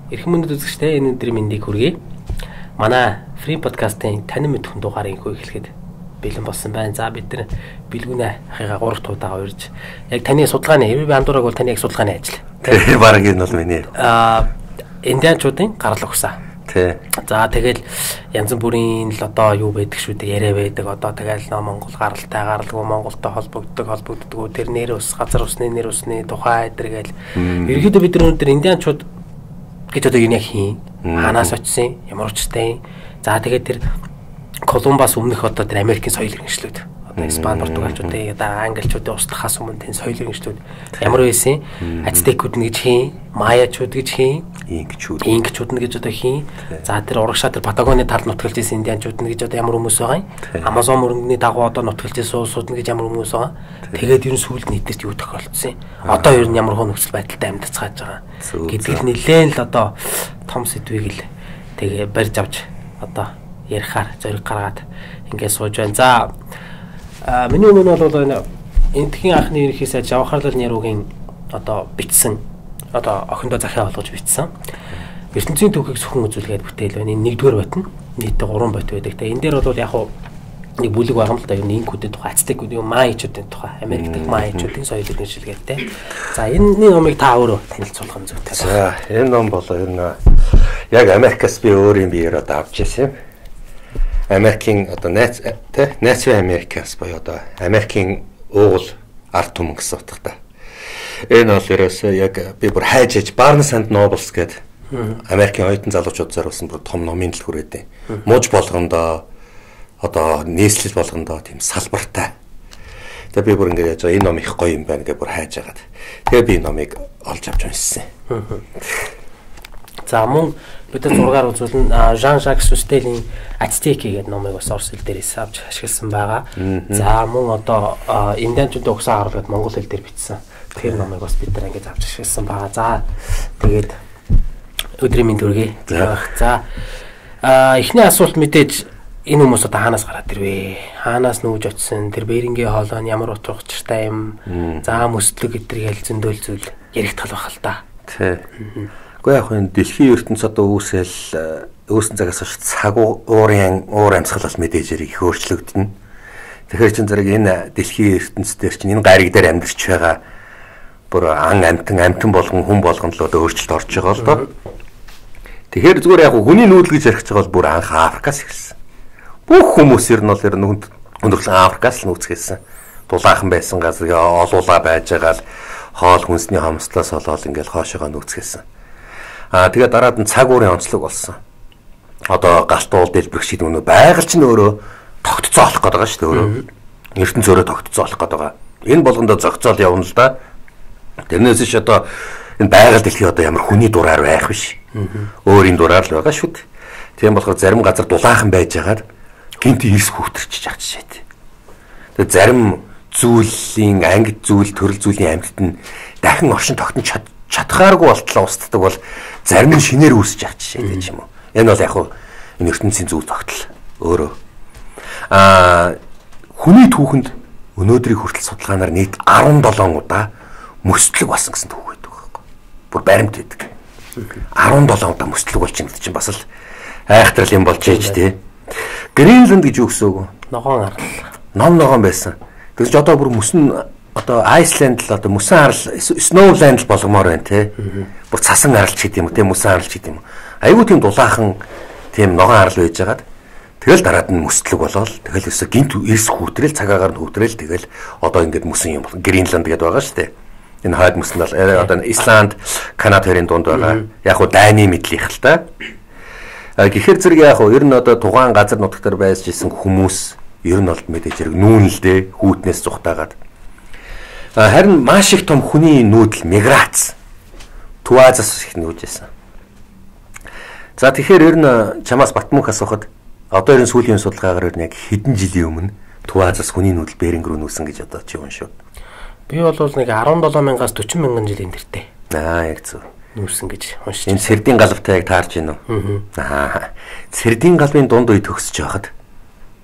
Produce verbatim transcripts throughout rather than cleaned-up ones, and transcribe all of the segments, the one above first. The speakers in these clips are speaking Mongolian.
Эрхэм мөндөд үзэгчтэй энэ өдрийн мэндийг хүргэе. Манай Free podcast-ын танин мэдхэн дугаарыг хөө эхлэхэд бэлэн болсон байна. За бид нар бэлгүүнэ ахыгаа гурав туудаага урьж яг таны судалгааны эвэ андуураг бол таны яг судалгааны ажил. Тэг баг энэ бол миний. Аа индианчуудын гарал угсаа. Тий. За тэгэл янз бүрийн л одоо юу байдаг шүү дээ яриа байдаг. Одоо тэгэл нөө Монгол гаралтай гаралгүй Монголтой холбогддог холбогддог тэр нэр ус газар усны нэр усны тухай эдэргээл ерөөдөө бид нар өнөөдөр индианчууд гэж одоо юу хийн ханаас очсон ямар учиртай. За тэгээд тэр Колумбас өмнөх одоо тэр Америкийн соёл иргэншлүүд одоо Испани Португалчуудын одоо Англичуудын устгахаас өмнө тэр соёл иргэншлүүд ямар байсан? Ацтекууд нь гэж хийн, Майячууд гэж хийн, Инкчүүд Инкчууд нь гэж одоо хийн. За тэр урагшаа тэр Патагоны талд нутгалж ирсэн индианчууд нь гэж одоо ямар хүмүүс байгаа юм? Амазон мөрөнгөний дагуу одоо нутгалж ирсэн улсууд нь гэж ямар хүмүүс байгаа? Тэгээд ер нь сүүлд нийтэрт юу тохиолдсон юм? Одоо ер нь ямар хөө нөхцөл байдалтай амьдцгааж байгаа гэдгийг нэлээд л одоо том сэдвийг л тэгээ барьж авч одоо ярихаар зориг гаргаад ингээд сууж байна. За миний өмнө бол энэ энтхийн анхны ерөнхий сайд Жавхарлал Неруугийн одоо бичсэн одоо охиндоо захиа болгож бичсэн ертөнцийн түүхийг зөвхөн үзүүлгээд бүтээл байна. Энэ нэгдүгээр батна. Нийтдээ гурван бот байдаг. Тэгээ энэ дээр бол яг хуу нэг бүлэг байгаа юм л да. Ер нь инкүүдийн тухай, ацтекүүдийн, майчуудын тухай, Америк дахь майчуудын соёл иргэншилгээтэй. За энэ номыг та өөрөө танилцуулах нь зүйтэй. За энэ ном бол ер нь яг Америкаас би өөрийн биеэр одоо авч ирсэн юм. Америкийн одоо найз тэ найзын Америкаас боёо одоо Америкийн уугуул ард түмэн гэсэн утгатай. Энэ бол ерөөсөө яг би бүр хайж аж Barnes and Nobles гэдэг Америкийн оюутан залуучууд зориулсан бүр том номын дэлгүүр өгдөө. Мууж болгондоо одоо нийслэл болгондоо тийм салбартай. Тэгээ би бүр ингээд яаж энэ ном их гоё юм байна гэж бүр хайж агаад. Тэгээ би номыг олж авч уншсан. За мөн бид зургаар үзүүлэн Жан-Жак Сустелийн Ацтеки гэдэг номыг бас орос хэл дээрээс авч ашигласан байгаа. За мөн одоо индианчуудын угсаа харуулгаад монгол хэл дээр бичсэн. Тэр номыг бас бид нар ингэж авч ашигласан байгаа. За тэгээд өдрийн мэнд хүргэе. За эхний асуулт мэдээж энэ хүмүүс одоо хаанаас гараад ирвэ? Хаанаас нүүж очсон? Тэр Берингийн хоолой нь ямар утга учиртай юм? За мөслөг гэдэргээл зөндөл зүйл ярих тал байх л да. Тий. Гэхдээ яг энэ дэлхийн ертөнц одоо үүсэл үүсэн цагаас хойш цаг уурын уур амьсгал бол мэдээж их өөрчлөгдөнө. Тэгэхээр чин зэрэг энэ дэлхийн ертөнц дээр чинь энэ гариг дээр амьдарч байгаа бүр ан амтан амтан болгон хүн болгон л одоо өөрчлөлт орж байгаа л доо. Тэгэхээр зүгээр яг хүний нүүдэл гэж ярих байгаа бол бүр анх Африкаас эхэлсэн. Бүх хүмүүс ер нь бол ер нь өндөрлөн Африкаас л нүүцгээсэн. Дулаахан байсан газар олуулаа байж байгаа л хоол хүнсний хомслоос олоод ингээл хоошоогоо нүүцгээсэн. Аа тэгээд дараад нь цаг уурын онцлог болсон. Одоо галт уул дэлбэрэх шиг өнөө байгаль чинь өөрөө тогтцоо олох гээд байгаа шүү дээ өөрөө. ертөнц өөрөө тогтцоо олох гээд байгаа. Энэ болгондоо зохицол явна л да. Тэрнээс ш одоо энэ байгаль дэлхий одоо ямар хүний дураар байх биш. Өөрийн дураар л байгаа шүү дээ. Тийм болохоор зарим газар дулаахан байж байгаад гинт ирс хүүтэрчиж авч шээ. Тэгээ зарим зүйлийн ангид зүйл төрөл зүйлийн амьтад нь дахин оршин тогтнож чадхааргүй болтлоо устдаг бол зарим нь шинээр үүсэж авч шээ гэж юм уу. Энэ бол яг хуу энэ ертөнцийн зүйл тогтол өөрөө. Аа хүний түүхэнд өнөөдрийн хүртэл судалгаанаар нийт арван долоон удаа мөслөг басан гэсэн түүх байдаг байхгүй. Бүр баримт байдаг. арван долоон удаа мөслөг болчих юм чинь бас л айхтрал юм болж ээж тий. Гринланд гэж юу гэсэн үг вэ? Ногоон арал. Ном ногоон байсан. Тэгэж одоо бүр мөсөн одоо Айсланд л одоо мөсөн арал Snowland л болгомоор байна тий. Бүр цасан аралч гэдэг юм уу тий мөсөн аралч гэдэг юм уу. Айгуу тийм дулаахан тийм ногоон арал байж байгаад тэгэл дараад нь мөслөг болоод тэгэл өсө гинт эрс хүүтрэл цагаагаар нь хүүтрэл тэгэл одоо ингээд мөсөн юм бол Гринланд гэдэг байгаа шүү дээ. Энэ хойд мөсөн бол одоо Исланд, Канада хоёрын дунд байгаа. Яг хуу дайны мэдлийнх л та. Гэхдээ зэрэг яг хуу ер нь одоо тухайн газар нутаг дээр байж исэн хүмүүс ер нь бол мэдээж хэрэг нүүн л дээ хүүтнээс зүхтаагаад. Харин маш их том хүний нүүдэл миграц Туазаас их нүүж байсан. За тэгэхээр ер нь чамаас Батмунх асуухад одоо ер нь сүүлийн судалгаагаар ер нь яг хэдэн жилийн өмнө Туазаас хүний нүүдэл Беринг рүү нүүсэн гэж одоо чи юм шүү. Би бол нэг арван долоон мянгаас дөрвөн мянган жилийн тэртээ. Аа яг зөв. Нүүсэн гэж уншиж. Энэ Сэрдийн галавтай яг таарж байна уу? Аа. Сэрдийн галавын дунд үе төгсөж байхад.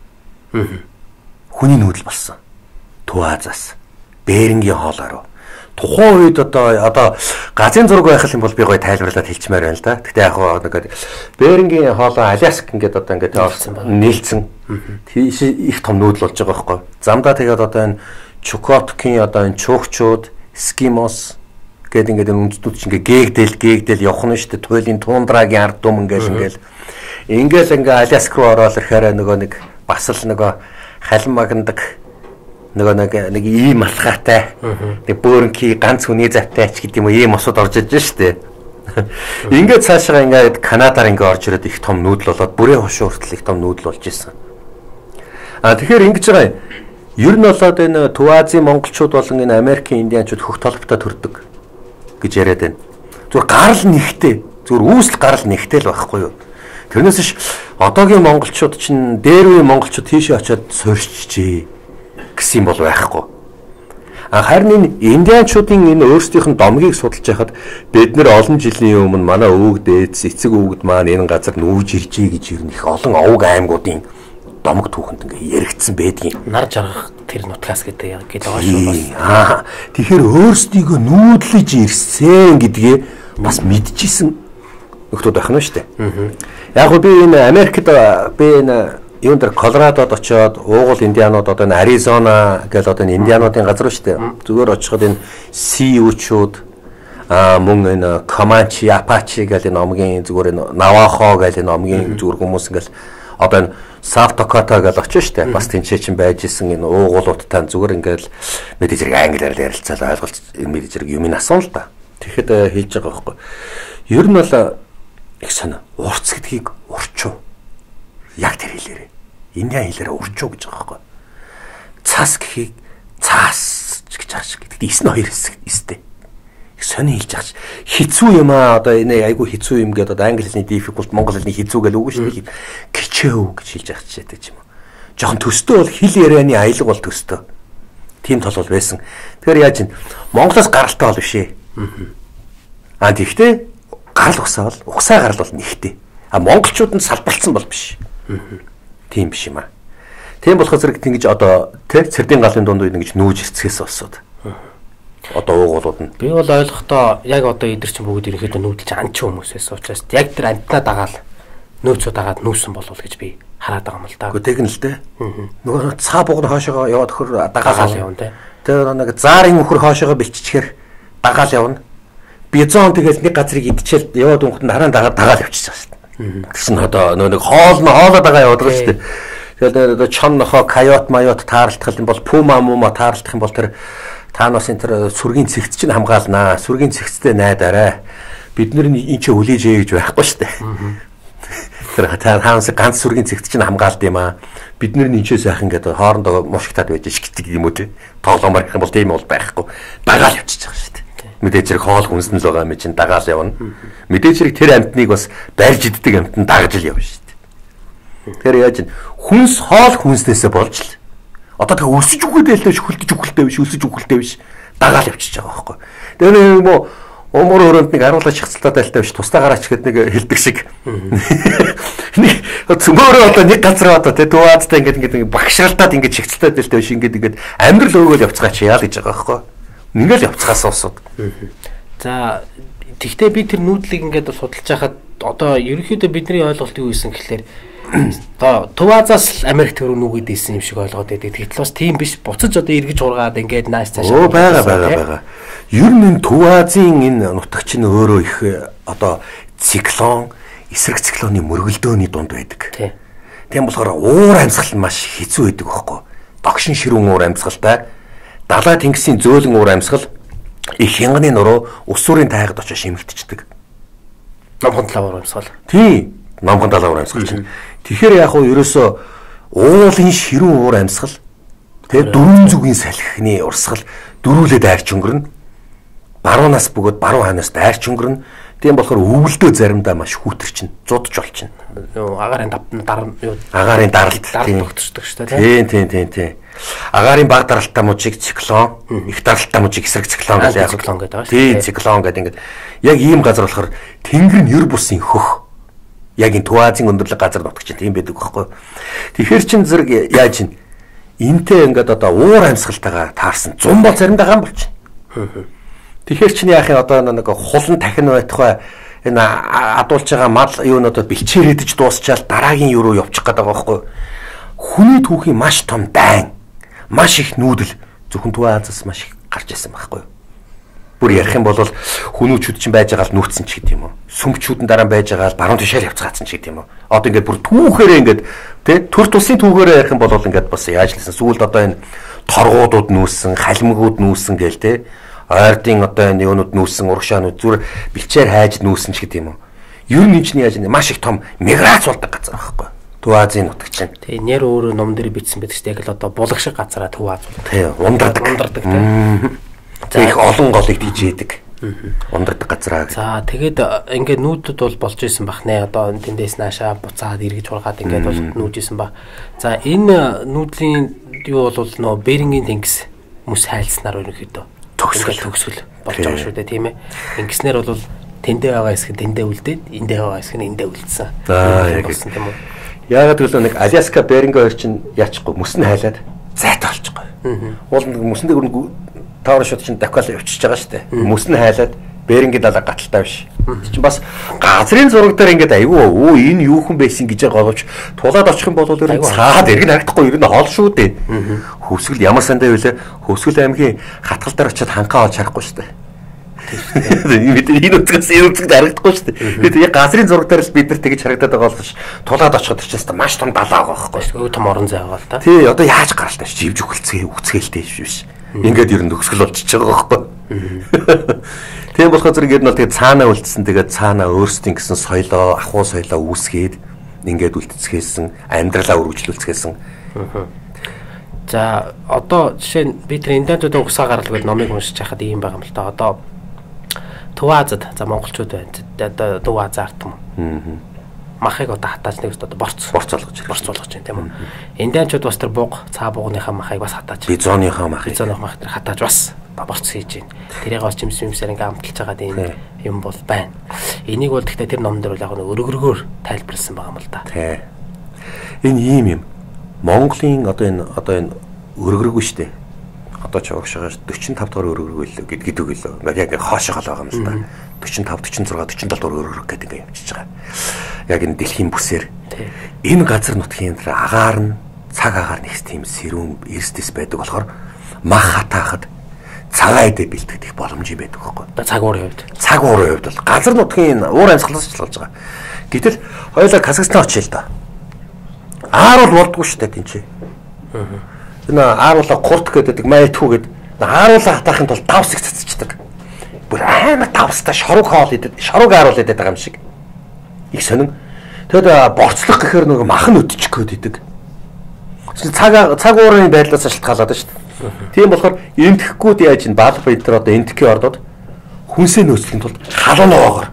Аа. Хүний нүүдэл болсон. Туазаас Берингийн хоолоор тухайн үед одоо одоо газын зураг байх юм бол би гоё тайлбарлаад хэлчмээр байна л да. Гэхдээ яг нэг Берингийн хоолой Аляск ингээд одоо ингээд нийлцэн тийш их том нүүдэл болж байгаа байхгүй. Замдаа тэгээд одоо энэ Чукоткийн одоо энэ чуугчууд, Эскимос гэдэг ингээд үндэстнүүд чинь ингээд гээгдэл гээгдэл явах нь шүү дээ. Туйлын тундрагийн ард түмэн гэж ингээд ингээл ингээ Аляск руу ороод ирэхээр нөгөө нэг бас л нөгөө халин магнадаг нөгөө нэг нэг ийм алхаатай нэг бөөрөнхий ганц хүний завтай ч гэдэг юм уу ийм осод орж иж штэ. Ингээд цаашаа ингээд Канадаар ингээд орж ирээд их том нүүдэл болоод бүрээ хошуу хүртэл их том нүүдэл болж исэн. А тэгэхээр ингэж байгаа юм. Ер нь болоод энэ Төв Азийн монголчууд болон энэ Америкийн индианчууд хөх толботой төрдөг гэж яриад байна. Зүгээр гарал нэгтэй, зүгээр үүсэл гарал нэгтэй л байхгүй юу? Тэрнээс ш одоогийн монголчууд чинь дээр үеийн монголчууд тийшээ очиод суурьчжээ гэсэн юм бол байхгүй. А харин энэ индианчуудын энэ өөрсдийнх нь домгийг судалж байхад бид нэр олон жилийн өмнө манай өвөг дээдс эцэг өвгд маань энэ газар нүүж иржээ гэж ер нь их олон овг аймагуудын домог түүхэнд ингээ яригдсан байдгийн. Нар жаргах тэр нутгаас гэдэг яг гэдэг байгаа шүү бас. Аа тэгэхээр өөрсдийгөө нүүдлэж ирсэн гэдгээ бас мэдчихсэн нөхдүүд байх нь шүү дээ. Яг гоо би энэ Америкт би энэ юун дээр Колорадод очиод уугуул индианууд одоо энэ Аризона гэл одоо энэ индиануудын газар шүү дээ. Зүгээр очиход энэ Сиучууд аа мөн энэ Команчи, Апачи гэл энэ номгийн зүгээр энэ Навахо гэл энэ номгийн зүгээр хүмүүс ингээл одоо энэ South Dakota гэл очиж шүү дээ. Бас тэнцээ чинь байж исэн энэ уугуулуудтай зүгээр ингээл мэдээж зэрэг англиар ярилцаал ойлголт энэ мэдээж зэрэг юм асуун л да. Тэгэхэд хэлж байгаа байхгүй. Ер нь бол их санаа урц гэдгийг урчуу. Яг тэр хэлээрээ. Индиан хэлээрээ урчуу гэж байгаа байхгүй. Цас гэхийг цаас гэж ааш гэдэг. Эс нь хоёр хэсэг эстэй. Их сони хэлж байгаа ш. Хэцүү юм аа одоо энэ айгүй хэцүү юм гэдэг одоо англи хэлний difficult монгол хэлний хэцүү гэж үгүй шүү дээ. Кичээв гэж хэлж байгаа ч гэдэг юм. Жохон төстөө бол хэл ярианы аялга бол төстөө. Тим тол бол байсан. Тэгэхээр яаж юм? Монголоос гаралтай бол биш ээ. Аа тэгтээ гарал угсаа бол угсаа гарал бол нэгтэй. А монголчууд нь салбарлсан бол биш. Тийм биш юм аа. Тийм болохоор зэрэг ингэж одоо тэ цэрдийн галын дунд ингэж нүүж ирцгээс болсоод. Одоо уугуулууд нь. Би бол ойлгохдоо яг одоо эдгэр чинь бүгд ерөнхийдөө нүүдэлж анч хүмүүсээс учраас яг тэр амтнаа дагаал нөөцөө дагаад нүүсэн болов гэж би хараад байгаа юм л да. Гэхдээ тэгнэ л дээ. Нөгөө цаа бугны хоошоо яваад өхөр дагаал явна тэ. Тэр нэг заарын өхөр хоошоо биччихээр дагаал явна. Бизон тэгэл нэг газрыг идчихэл яваад өнгөнд хараа дагаад дагаал явчихсан шүү дээ. Тэгсэн одоо нөгөө нэг хоол нь хоолоо дагаа яваад байгаа шүү дээ. Тэгэл одоо чон нохоо койот майот таарлах юм бол пума мума таарлах юм бол тэр таанаас энэ тэр сүргийн цэгц чинь хамгаалнаа. Сүргийн цэгцтэй найдаарай. Бид нар энэ ч үлээж ээ гэж байхгүй шүү дээ. Тэр таанаас ганц сүргийн цэгц чинь хамгаалд юм аа. Бид нар энэ ч сайхан гэдэг хоорондоо мушигтаад байж шигдэг юм уу те. Тоглоом марах юм бол тийм бол байхгүй. Дагаал явчихж байгаа шүү дээ. Мэдээж зэрэг хоол хүнсэн л байгаа юм чинь дагаал явна. Мэдээж зэрэг тэр амтныг бас барьж иддэг амтан дагаж л явна шүү дээ. Тэр яаж ин хүнс хоол хүнснээсээ болж л одоо тэгээ өсөж үхэлтэй л шүхэлдэж үхэлтэй биш өсөж үхэлтэй биш дагаал явчихж байгаа байхгүй. Тэр нэг юм өмөр өрөөнд нэг аруулаа шахацлаа дайлтай биш тустаа гараач гэхэд нэг хэлдэг шиг. Нэг цөмөрөө одоо нэг газар одоо тэгээ дууаадтай ингээд ингээд багшаалтаад ингээд шахацлаа дайлтай биш ингээд ингээд амьдрал өгөөл явцгаа чи яа гэж байгаа байхгүй. Ингээл явцгаас уусууд. За тэгтээ би тэр нүүдлийг ингээд судалж байхад одоо ерөнхийдөө бидний ойлголт юу байсан гэхэлэр одоо Төв Азиас Америкт рүү нүгэд ийсэн юм шиг ойлгоод байдаг. Тэгтэл бас тийм биш. Буцаж одоо эргэж ургаад ингээд нааш цаашаа. Оо байгаа байгаа байгаа. Ер нь Төв Азийн энэ нутагч нь өөрөө их одоо циклон, эсрэг циклоны мөргөлдөөний дунд байдаг. Тийм болохоор уур амьсгал маш хэцүү байдаг байхгүй. Догшин ширүүн уур амьсгалтай. Далай тэнгисийн зөөлөн уур амьсгал их хянганы нуруу ус сүрийн тайгад очиж шимэгдчихдэг. Номхон талаар амьсгал. Тийм. Номхон талаар амьсгал чинь. Тэгэхээр яг уу ерөөсөө уулын ширүүн уур амьсгал тэгээ дөрвөн зүгийн салхины урсгал дөрүүлээ дайрч өнгөрнө. Баруунаас бөгөөд баруун ханаас дайрч өнгөрнө. Тийм болохоор өвөлдөө заримдаа маш хүүтэрчин, зудж болчихно. Агарын дараа юу? Агарын даралт тогтчихдог шүү дээ. Тийм, тийм, тийм, тийм. Агарын баг даралтай мужиг циклон, их даралтай мужиг эсрэг циклон гэж яг циклон гэдэг байна. Тийм, циклон гэдэг ингээд яг ийм газар болохоор тэнгэр нь ер бусын хөх. Яг энэ Төв Азийн өндөрлөг газар нутагч тийм байдаг байхгүй. Тэгэхээр чин зэрэг яаж ин энтэй ингээд одоо уур амьсгалтайгаа таарсан зум бол заримдаа гам болчихно. Тэгэхээр чинь яах юм одоо нэг хулан тахин байтугай энэ адуулж байгаа мал юу нь одоо бэлчээрээдэж дуусчаал дараагийн юу руу явчих гээд байгаа байхгүй. Хүний түүхийн маш том дайн, маш их нүүдэл зөвхөн Төвөө Азаас маш их гарч ирсэн байхгүй. Бүр ярих юм бол хүмүүчүүд чинь байж байгаа л нүүцсэн ч гэдэг юм уу. Сүмчүүд нь дараа нь байж байгаа л баруун тишэл явцгаацсан ч гэдэг юм уу. Одоо ингээд бүр түүхээрээ ингээд тий төр тусын түүхээрээ ярих юм бол ингээд бас яаж лсэн сүүлд одоо энэ торгуудууд нүүсэн, халимгууд нүүсэн гээл тий ойрдын одоо энэ юунууд нүүсэн, урагшаанууд зүгээр бэлчээр хайж нүүсэн ч гэдэг юм уу. Ер нь чинь яаж маш их том миграц болдог газар байхгүй. Төвөө Азийн нутаг чинь. Тий нэр өөрөө ном дээр бичсэн байдаг ч яг л одоо булаг шиг газараа Төвөө Аз. Тий ундардаг. Ундардаг тий. За их олон голыг дижээдэг. Ундардаг газараа. За тэгээд ингээд нүүдүүд бол болж исэн бах нэ. Одоо тэндээс наашаа буцаад эргэж хургаад ингээд бол нүүжсэн баг. За энэ нүүдлийн юу бол нөө Берингийн тэнгис мөс хайлснаар ерөнхийдөө төгсгөл төгсгөл болж байгаа шүү дээ тийм ээ. Ингэснээр бол тэндээ байгаа хэсэг тэндээ үлдээд эндээ байгаа хэсэг нь эндээ үлдсэн. За яг тийм үү. Яагаад гэвэл нэг Аляска Беринг хоёр чинь яачихгүй мөс нь хайлаад зайтай болчихгүй. Уул нэг мөсөндөө өрөнгө тавар шууд чинь дахиад явчихж байгаа шүү дээ. Мөс нь хайлаад Берингийн далаа гаталтай биш. Чи бас газрын зураг дээр ингээд айгүй өө энэ юу хүн байсан гэж байгаа боловч тулаад очих юм бол ер нь цаад эргэн харагдахгүй ер нь хоол шүү дээ. Хөвсгөл ямар сандаа байлаа Хөвсгөл аймгийн хатгал дээр очиод ханхаа олж харахгүй шүү дээ. Энэ үцгээс энэ үцгэд харагдахгүй шүү дээ. Тэгээд яг газрын зураг дээр л бид нар тэгж харагдаад байгаа боловч тулаад очиход ч гэсэн маш том далаа байгаа байхгүй. Өө том орон зай байгаа л та. Тий одоо яаж гаралтай живж өгөлцгээ үцгээлтэй биш. Ингээд ер нь төгсгөл болчихж байгаа байхгүй. Тийм болохоор зэрэг ер нь бол тэгээд цаанаа үлдсэн тэгээд цаанаа өөрсдийн гэсэн соёлоо, ахуй соёлоо үүсгээд ингээд үлдцгээсэн, амьдралаа үргэлжлүүлцгээсэн. За одоо жишээ нь би тэр Индиануудын угсаа гарал гэдэг номыг уншиж байхад ийм байгаа юм л та. Одоо Төвөө Азад за монголчууд байна. Одоо Төвөө Аз арт юм. Аа. Махыг одоо хатааж нэг одоо борц борц болгож борц болгож байна тийм үү. Индианчууд бас тэр буг цаа бугныхаа махыг бас хатааж. Бизоныхаа махыг. Бизоных мах тэр хатааж бас борц хийж байна. Тэрийг бас жимс юмсаар ингээм амталж байгаа тийм юм бол байна. Энийг бол гэхдээ тэр номон дээр бол яг нэг өргөргөөр тайлбарласан байгаа юм л да. Тий. Энэ ийм юм. Монголын одоо энэ одоо энэ өргөргөө шүү дээ. Одоо ч урагшаа дөрвөн тавь дахь өргөргөө л гэдэг үлээ. Ингээд яг хоошоо байгаа юм л да. дөрвөн тавь, дөрвөн шесть, дөрвөн долоо өргөргөө гэдэг ингээд явчихж байгаа. Яг энэ дэлхийн бүсээр энэ газар нутгийн тэр агаар нь цаг агаар нэгс тийм сэрүүн эрсдэс байдаг болохоор мах хатаахад цагаа идэ бэлтгэх боломжтой байдаг байхгүй. Цаг уурын хувьд. Цаг уурын хувьд бол газар нутгийн уур амьсгалаас ч болж байгаа. Гэтэл хоёулаа Казахстан очие л да. Аар бол болдгоо шүү дээ тийм чи. Аа. Энэ ааруула гурт гэдэг майтхүү гэдэг. Ааруула хатаахын тулд давс их цацчихдаг. Бүр аймаг давстай шоруг хоол идэв, шоруг ааруул идэв байгаа юм шиг. Их сонин. Тэгэд борцлох гэхээр нөгөө мах нь өдчих гээд идэг. Цаг цаг уурын байдлаас шалтгаалаад шүү дээ. Тийм болохоор энтхэхгүйд яаж ин баалах байтар одоо энтхгийн ордод хүнсээ нөөцлөхийн тулд халуун ногоогоор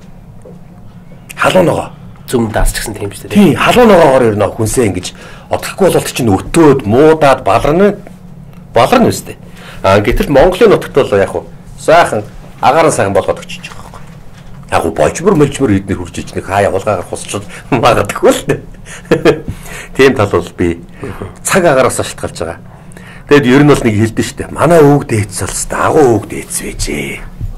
халуун ногоо зүм даас ч гэсэн тийм шүү дээ. Тийм халуун ногоогоор ер нь хүнсээ ингэж одохгүй бол чинь өртөөд муудаад баларна баларна үстэй. А гэтэл Монголын нутагт бол яг хуу сайхан агаараа сайхан болгоод өчөж байгаа байхгүй. Яг хуу бочмор мөлчмөр эднэр хурж ич нэг хаа явуулгаагаар хусчод магадгүй л дээ. Тийм тал бол би цаг агаараас шалтгаалж байгаа. Тэгэд ер нь бол нэг хэлдэж штэ. Манай өвөг дээдс болс агуу өвөг дээдс байжээ.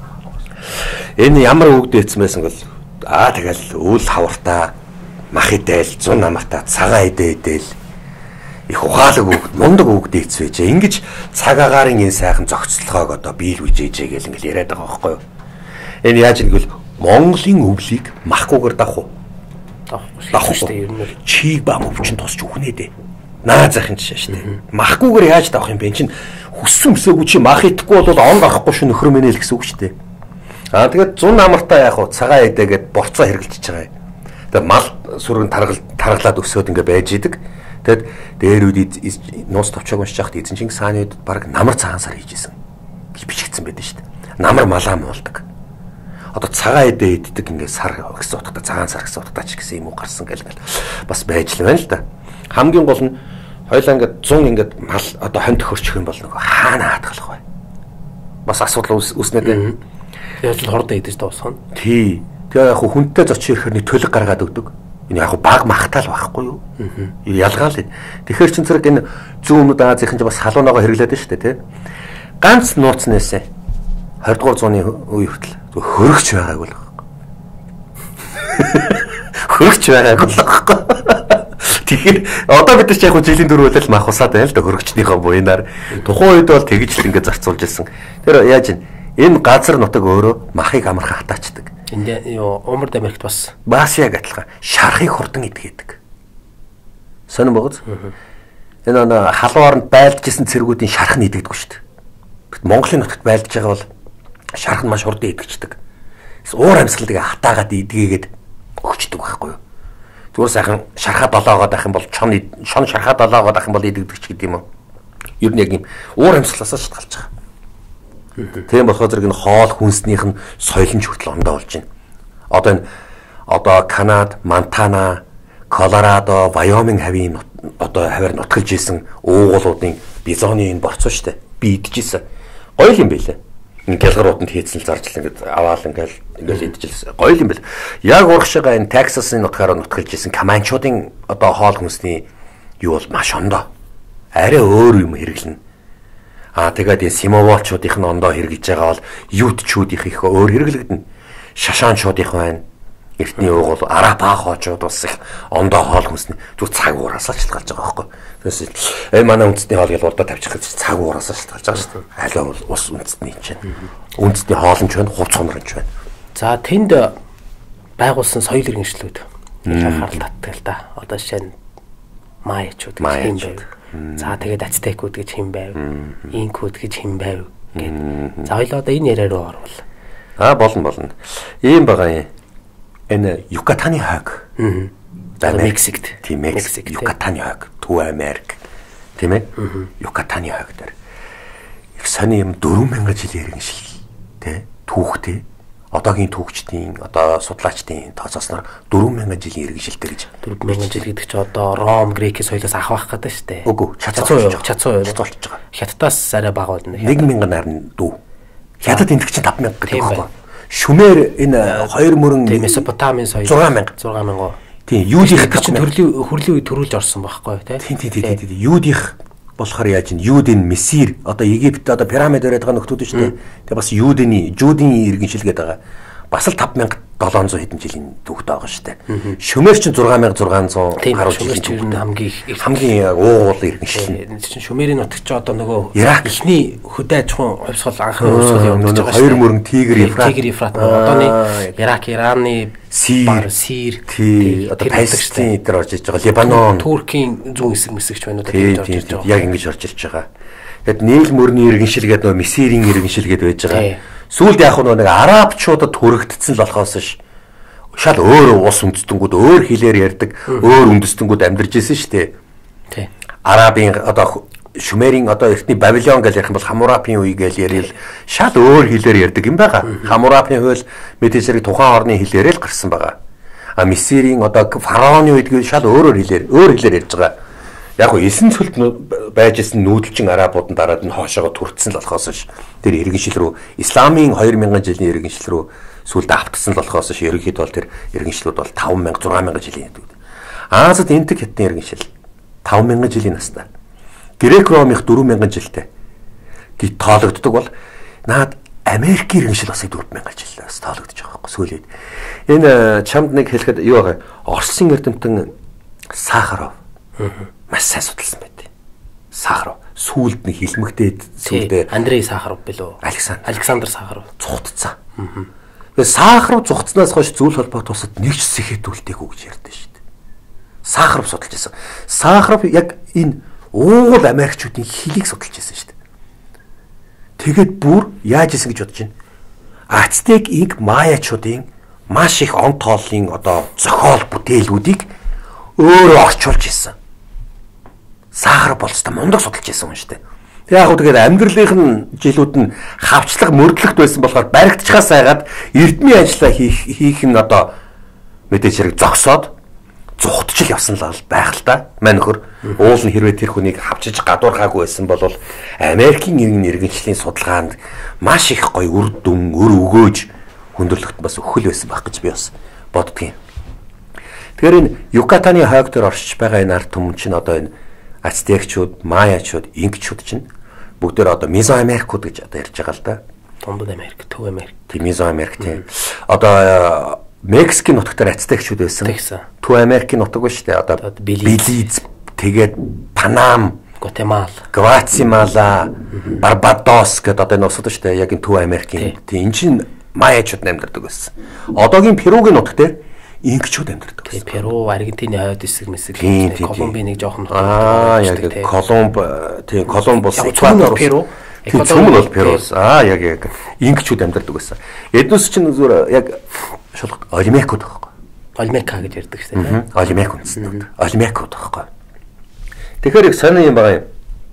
Энэ ямар өвөг дээдс байсан бол аа тэгэл үл хавартаа мах идээл зун намартаа цагаа идээдэл их ухаалаг өвөг мундаг өвөг дээдс байжээ. Ингиж цаг агаарын энэ сайхан зохицлогоог одоо биелүүлж ээжээ гэл ингээл яриад байгаа байхгүй юу. Энэ яаж нэгвэл Монголын өвлийг махгүйгээр давах уу? Давах шүү дээ ер нь чиг ба мөвчин тосч үхнэ дээ. Наа захын жишээ шүү дээ. Махгүйгээр яаж давах юм бэ? Чин хүссэн өсөөгүй чи мах идэхгүй бол он гарахгүй шүү нөхөр мэнэ л гэсэн үг шүү дээ. Аа тэгээд зун намартаа яах вэ? Цагаа идээгээд борцоо хэргэлдэж байгаа юм. Тэгээд мал сүргэн таргал таргалаад өсөөд ингээ байж идэг. Тэгэд дээр үед нуус товчоог уншиж хахад эзэн Чингис хааны үед баг намар цагаансаар хийжсэн. Бичигдсэн байдаг шүү дээ. Намар малаа муулдаг. Одоо цагаа идээ иддэг ингээ сар гэсэн утгатай цагаан сар гэсэн утгатай ч гэсэн юм уу гарсан гэл бас байж л байна л да. Хамгийн гол нь хоёлаа ингээд зун ингээд мал одоо хонд хөрчих юм бол нөгөө хаана хатгалах вэ? Бас асуудал үүснэ дээ. Яаж л хордоо идэж дуусгана. Тий. Тэгээ яг хүнтэй зочин ирэхээр нэг төлөг гаргаад өгдөг. Энэ яг баг махтаал байхгүй юу? Ялгаал. Тэгэхээр чин зэрэг энэ зүүн өмнөд Азийн ч бас халуунаагаа хэрэглээд байна шүү дээ, тий. Ганц нууц нээсэн. хоёрдугаар зууны үе хүртэл хөрөгч байгаагүй л. Хөрөгч байгаагүй л байхгүй. Тэгэхээр одоо бид нар ч яг жилийн дөрвөлөл мах усаад байна л да хөрөгчнийхөө буйнаар. Тухайн үед бол тэгж л ингээд зарцуулж ирсэн. Тэр яаж юм? Энэ газар нутаг өөрөө махыг амархан хатаачдаг. Энд юу Умард Америкт бас бас яг адилхан шархыг хурдан идгээд. Сонирн богоц. Энэ нөө халууранд байлдажсэн цэргүүдийн шарх нь идэгдэггүй шүү дээ. Монголын нутагт байлдаж байгаа бол шарх нь маш хурдан идэгчдэг. Уур амьсгалыг хатаагаад идгээгээд өгчдөг байхгүй юу? Зүгээр сайхан шархаа долоогоод байх юм бол чон шон шархаа долоогоод байх юм бол идэгдэгч гэдэг юм уу? Ер нь яг юм уур амьсгалаас ч талж байгаа. Тийм болохоор зэрэг энэ хоол хүнснийх нь соёлын хүртэл ондоо болж байна. Одоо энэ одоо Канада, Монтана, Колорадо, Вайоминг хавийн одоо хавар нутгалж исэн уугуулуудын бизоны энэ борцоо штэ. Би идчихсэн. Гоё юм байлаа. Энэ гэлгарууданд хийцэн зарж л ингээд аваал ингээд ингээд идчихсэн. Гоё юм бэл. Яг урагшаага энэ Texas-ын нутгаар нутгалж исэн Каманчуудын одоо хоол хүнсний юу бол маш ондоо. Арай өөр юм хэрэглэнэ. Аа тэгээд энэ Симоволчуудынх нь ондоо хэрэгж байгаа бол Ютчүүдийнх их өөр хэрэглэгдэнэ. Шашаанчуудынх байна. Эртний уугуул Арапа хоочууд бас их ондоо хоол хүнсний зүг цаг уураасаа ч галж байгаа байхгүй. Тэгээс э манай үндэсний хоол гэл урдаа тавьчих гэж цаг уураасаа ч галж байгаа шүү дээ. Аль бол ус үндэсний чинь. Үндэсний хоолн ч байна, хувц хонорч байна. За тэнд байгуулсан соёл иргэншлүүд анхаарал татдаг л да. Одоо жишээ нь Майячууд юм байв. За тэгээд Ацтекүүд гэж хэм байв. Инкүүд гэж хэм байв гэдэг. За хоёул одоо энэ яриа руу орвол. Аа болно болно. Ийм байгаа юм. Энэ Юкатаны хойг. Аа. Мексикт. Тийм Мексик. Юкатаны хойг. Төв Америк. Тийм ээ? Юкатаны хойг дээр. Их сони юм дөрвөн мянган жилийн иргэншил. Тэ? Түүхтэй. Одоогийн түүхчдийн, одоо судлаачдын тооцоосноор дөрвөн мянган жилийн иргэншилтэй гэж. дөрвөн мянган жил гэдэг чинь одоо Ром, Грекийн соёлоос авах гэдэг шүү дээ. Үгүй, чацуу чацуу болж байгаа. Хятадаас арай бага болно. нэг мянган нарны дүү. Хятад энд чинь таван мянга гэдэг байхгүй. Шүмээр энэ хоёр мөрөн Месопотамийн соёл зургаан мянга. зургаан мянга. Тийм, юудийнх чинь төрлийн хөрлийн үе төрүүлж орсон байхгүй тий. Тийм тийм тийм тийм. Юудийнх болохоор яаж ин Юудын Месир одоо Египет одоо пирамид өрөөд байгаа нөхдүүд шүү дээ. Тэгээ бас Юудын Жуудын иргэншил гэдэг байгаа. Бас л таван мянга долоон зуун хэдэн жилийн түүхтэй байгаа шүү дээ. Шүмээр чинь зургаан мянга зургаан зуун гаруй жилийн түүхтэй хамгийн их хамгийн уугуул иргэншил. чинь Шүмерийн нутагт ч одоо нөгөө эхний хөдөө аж ахуйн хувьсгал анхны хувьсгал явагдаж байгаа. Хоёр мөрөн Тигр, Ефрат. Тигр, Ефрат одооны Ирак, Ираны Сир, Сир тий одоо Палестин дээр орж иж байгаа. Лебанон, Туркийн зүүн хэсэг мэсэгч байна уу гэж орж иж байгаа. Яг ингэж орж ирж байгаа. Тэгэд Нийл мөрний иргэншил гэдэг нөгөө Месирийн иргэншил гэдэг байж байгаа. Сүүлд яг нэг арабчуудад хүрэгдсэн л болохоос ш шал өөр ус үндэстэнгүүд өөр хэлээр ярьдаг, өөр үндэстэнгүүд амьдарч ирсэн шүү дээ. Тий. Арабын одоо Шумерийн одоо эртний Бабилон гэж ярих юм бол Хамурапийн үе гэж ярил шал өөр хэлээр ярьдаг юм байгаа. Хамурапийн хууль мэдээж хэрэг тухайн орны хэлээрээ л гарсан байгаа. А Месирийн одоо фараоны үед шал өөрөөр хэлээр өөр хэлээр ярьж байгаа. Яг гоо эсэн цөлд байж исэн нүүдэлчин арабууд нь дараад нь хоошоогоо түртсэн л болохоос ш. Тэр иргэншил рүү исламын хоёр мянган жилийн иргэншил рүү сүүлд автсан л болохоос ш. Ерөнхийдөө бол тэр иргэншлүүд бол таван мянга зургаан мянган жилийн гэдэг. Азад энтэг хятадын иргэншил таван мянган жилийн настай. Грек Ромынх дөрвөн мянган жилтэй. Гэт тоологддог бол наад Америкийн иргэншил бас дөрвөн мянган жилээс тоологдож байгаа байхгүй сүүлээд. Энэ чамд нэг хэлэхэд юу байгаа? Оросын эрдэмтэн Сахаров маш сайн судалсан байт. Сахаров сүүлд нэг хилмэгдээд сүүлдээ Андрей Сахаров билүү? Александр Александр Сахаров цухтцсан. Тэгээ Сахаров цухтснаас хойш зүйл холбоо тусад нэг ч сэхэтүүлдэггүй гэж ярьдэн шүү дээ. Сахаров судалж байсан. Сахаров яг энэ уугуул Америкчүүдийн хэлийг судалж байсан шүү дээ. Тэгээд бүр яаж исэн гэж бодож байна. Ацтек инк Майячуудын маш их он тооллын одоо зохиол бүтээлүүдийг өөрөө орчуулж исэн. Сахар болцтой мундаг судалж байсан юм шүү дээ. Тэг яг хөө тэгээд амьдралынх нь жилүүд нь хавчлаг мөрдлөгт байсан болохоор баригдчихаас айгаад эрдмийн ажиллаа хийх хийх нь одоо мэдээж хэрэг зогсоод зүхтчил явсан л байх л да. Манайхөр уул нь хэрвээ тэр хүнийг хавчиж гадуурхаагүй байсан бол Америкийн иргэн иргэншлийн судалгаанд маш их гоё үр дүн, өр өгөөж хүндрэлт бас өхөл байсан байх гэж би бас боддгийн. Тэгэхээр энэ Юкатаны хойг дээр оршиж байгаа энэ ард түмэн чинь одоо энэ Ацтекчүүд, Майячууд, Инкчүүд чинь бүгдээр одоо Мезоамерикууд гэж одоо ярьж байгаа л да. Дундад Америк, Төв Америк. Тийм Мезо Америк тийм. Одоо Мексикийн нутагтаар ацтай гчүүд байсан. Төв Америкийн нутаг ба шүү дээ. Одоо Белиз, тэгээд Панам, Гватемала, Гватемала, Барбадос гэдэг одоо энэ усуд шүү дээ. Яг энэ Төв Америкийн. Тийм энэ чинь Майячууд амьдардаг байсан. Одоогийн Перугийн нутаг дээр инкчүүд амьдардаг. Тийм Перу, Аргентины хойд хэсэг мэсэг, Колумби нэг жоохон нутаг. Аа яг Колумб, тийм Колумбус, Эквадор, Перу. Цөм нь бол Перус. Аа яг яг инкчүүд амьдардаг байсан. Эднүс чинь зүгээр яг шулх Олимекууд байхгүй. Олимека гэж ярьдаг шүү дээ. Олимек үндэстнүүд. Олимекууд байхгүй. Тэгэхээр их сони юм байгаа юм.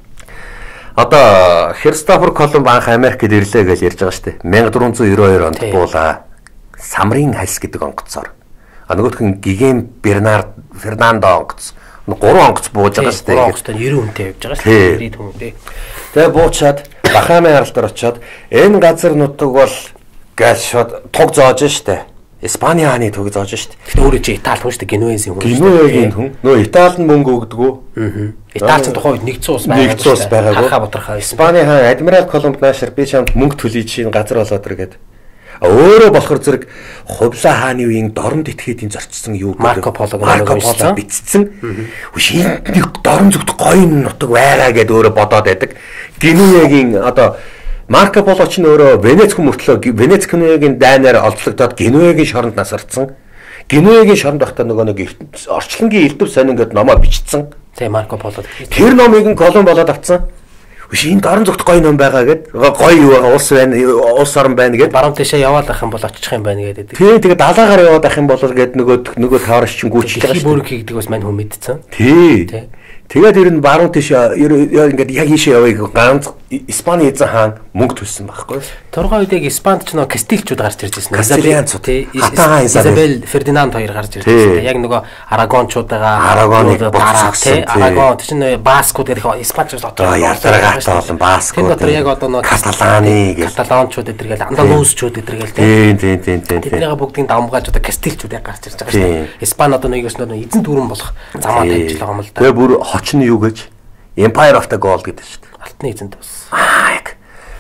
Одоо Христофор Колумб анх Америкт ирлээ гэж ярьж байгаа шүү дээ. мянга дөрвөн зуун девяносто хоёр онд буула Самрын хальс гэдэг онгоцоор. А нөгөөх нь Гиген Бернард Фернандо онгоц. Гурван онгоц бууж байгаа шүү дээ. Гурван онгоцтой нэрийн үнэтэй явж байгаа шүү дээ. Нэрийн хүн дээ. Тэгээ буучаад Бахамын аралдар очиод энэ газар нутаг бол гэж шууд туг зоож штэ. Испани хааны туг зоож штэ. Гэтэ өөрөө чи Итали хүн штэ, Генуэзийн хүн. Генуэгийн хүн. Нөө Италид мөнгө өгдөг үү? Аа. Италид тухайн үед нэгдсэн улс байгаагүй. Нэгдсэн улс байгаагүй. Харахаа бодрохоо. Испани хаан Адмирал Колумб наашир би чамд мөнгө төлөй чинь газар болоод ир гээд. Өөрөө болохоор зэрэг Хувлаа хааны үеийн дорн этгээдийн зорчсон юу гэдэг Марко Полог Марко Поло бичсэн. Үгүй энэ дорн зүгт гоё нутаг байгаа гэд өөрөө бодоод байдаг. Генуэгийн одоо Марко Поло ч нөөрэ Венец хүмүүртлөө Венец Генуэгийн дайнаар олдлогдоод Генуэгийн шоронд насарцсан. Генуэгийн шоронд байхдаа нөгөө нэг орчлонгийн элдв сонин гэд номоо бичсэн. Тэгээ Марко Поло. Тэр номыг нь Колумб болоод авцсан. Үгүй энэ дорн зүгт гоё ном байгаа гэд гоё юу байгаа улс байна, улс орн байна гэд баруун тийшээ яваад ах юм бол очих юм байна гэдэг. Тий, тэгээ далаагаар яваад ах юм бол гэд нөгөө нөгөө таварч чинь гүйчихэж байгаа шүү. Бүрэг хийдэг бас мань хүн мэдсэн. Тий. Тэгээд ер нь баруун тийш ингээд яг ийшээ явъя ганц Испани эзэн хаан мөнгө төлсөн байхгүй. Тургай үед яг Испанд ч нөгөө Кастилчууд гарч ирж байсан. Кастилианцууд. Изабель Фердинанд хоёр гарч ирж байсан. Яг нөгөө Арагончуудаа Арагоныг буцаасан. Арагон чинь Баскууд гэдэг Испанчууд дотор ядаргаатай болон Баскууд. Тэр дотор яг одоо нөгөө Каталаны гэж Каталончууд эдэргээл Андалусчууд эдэргээл тийм тийм тийм тийм. Тэднийг бүгдийн давмгааж одоо Кастилчууд яг гарч ирж байгаа шүү. Испани одоо нэгээс нөгөө эзэн дүүрэн болох замаа тавьж байгаа юм л да. Тэгээ бүр хоч нь юу гэж Empire of the Gold гэдэг шүү дээ. Алтны эзэнт бас. Аа яг.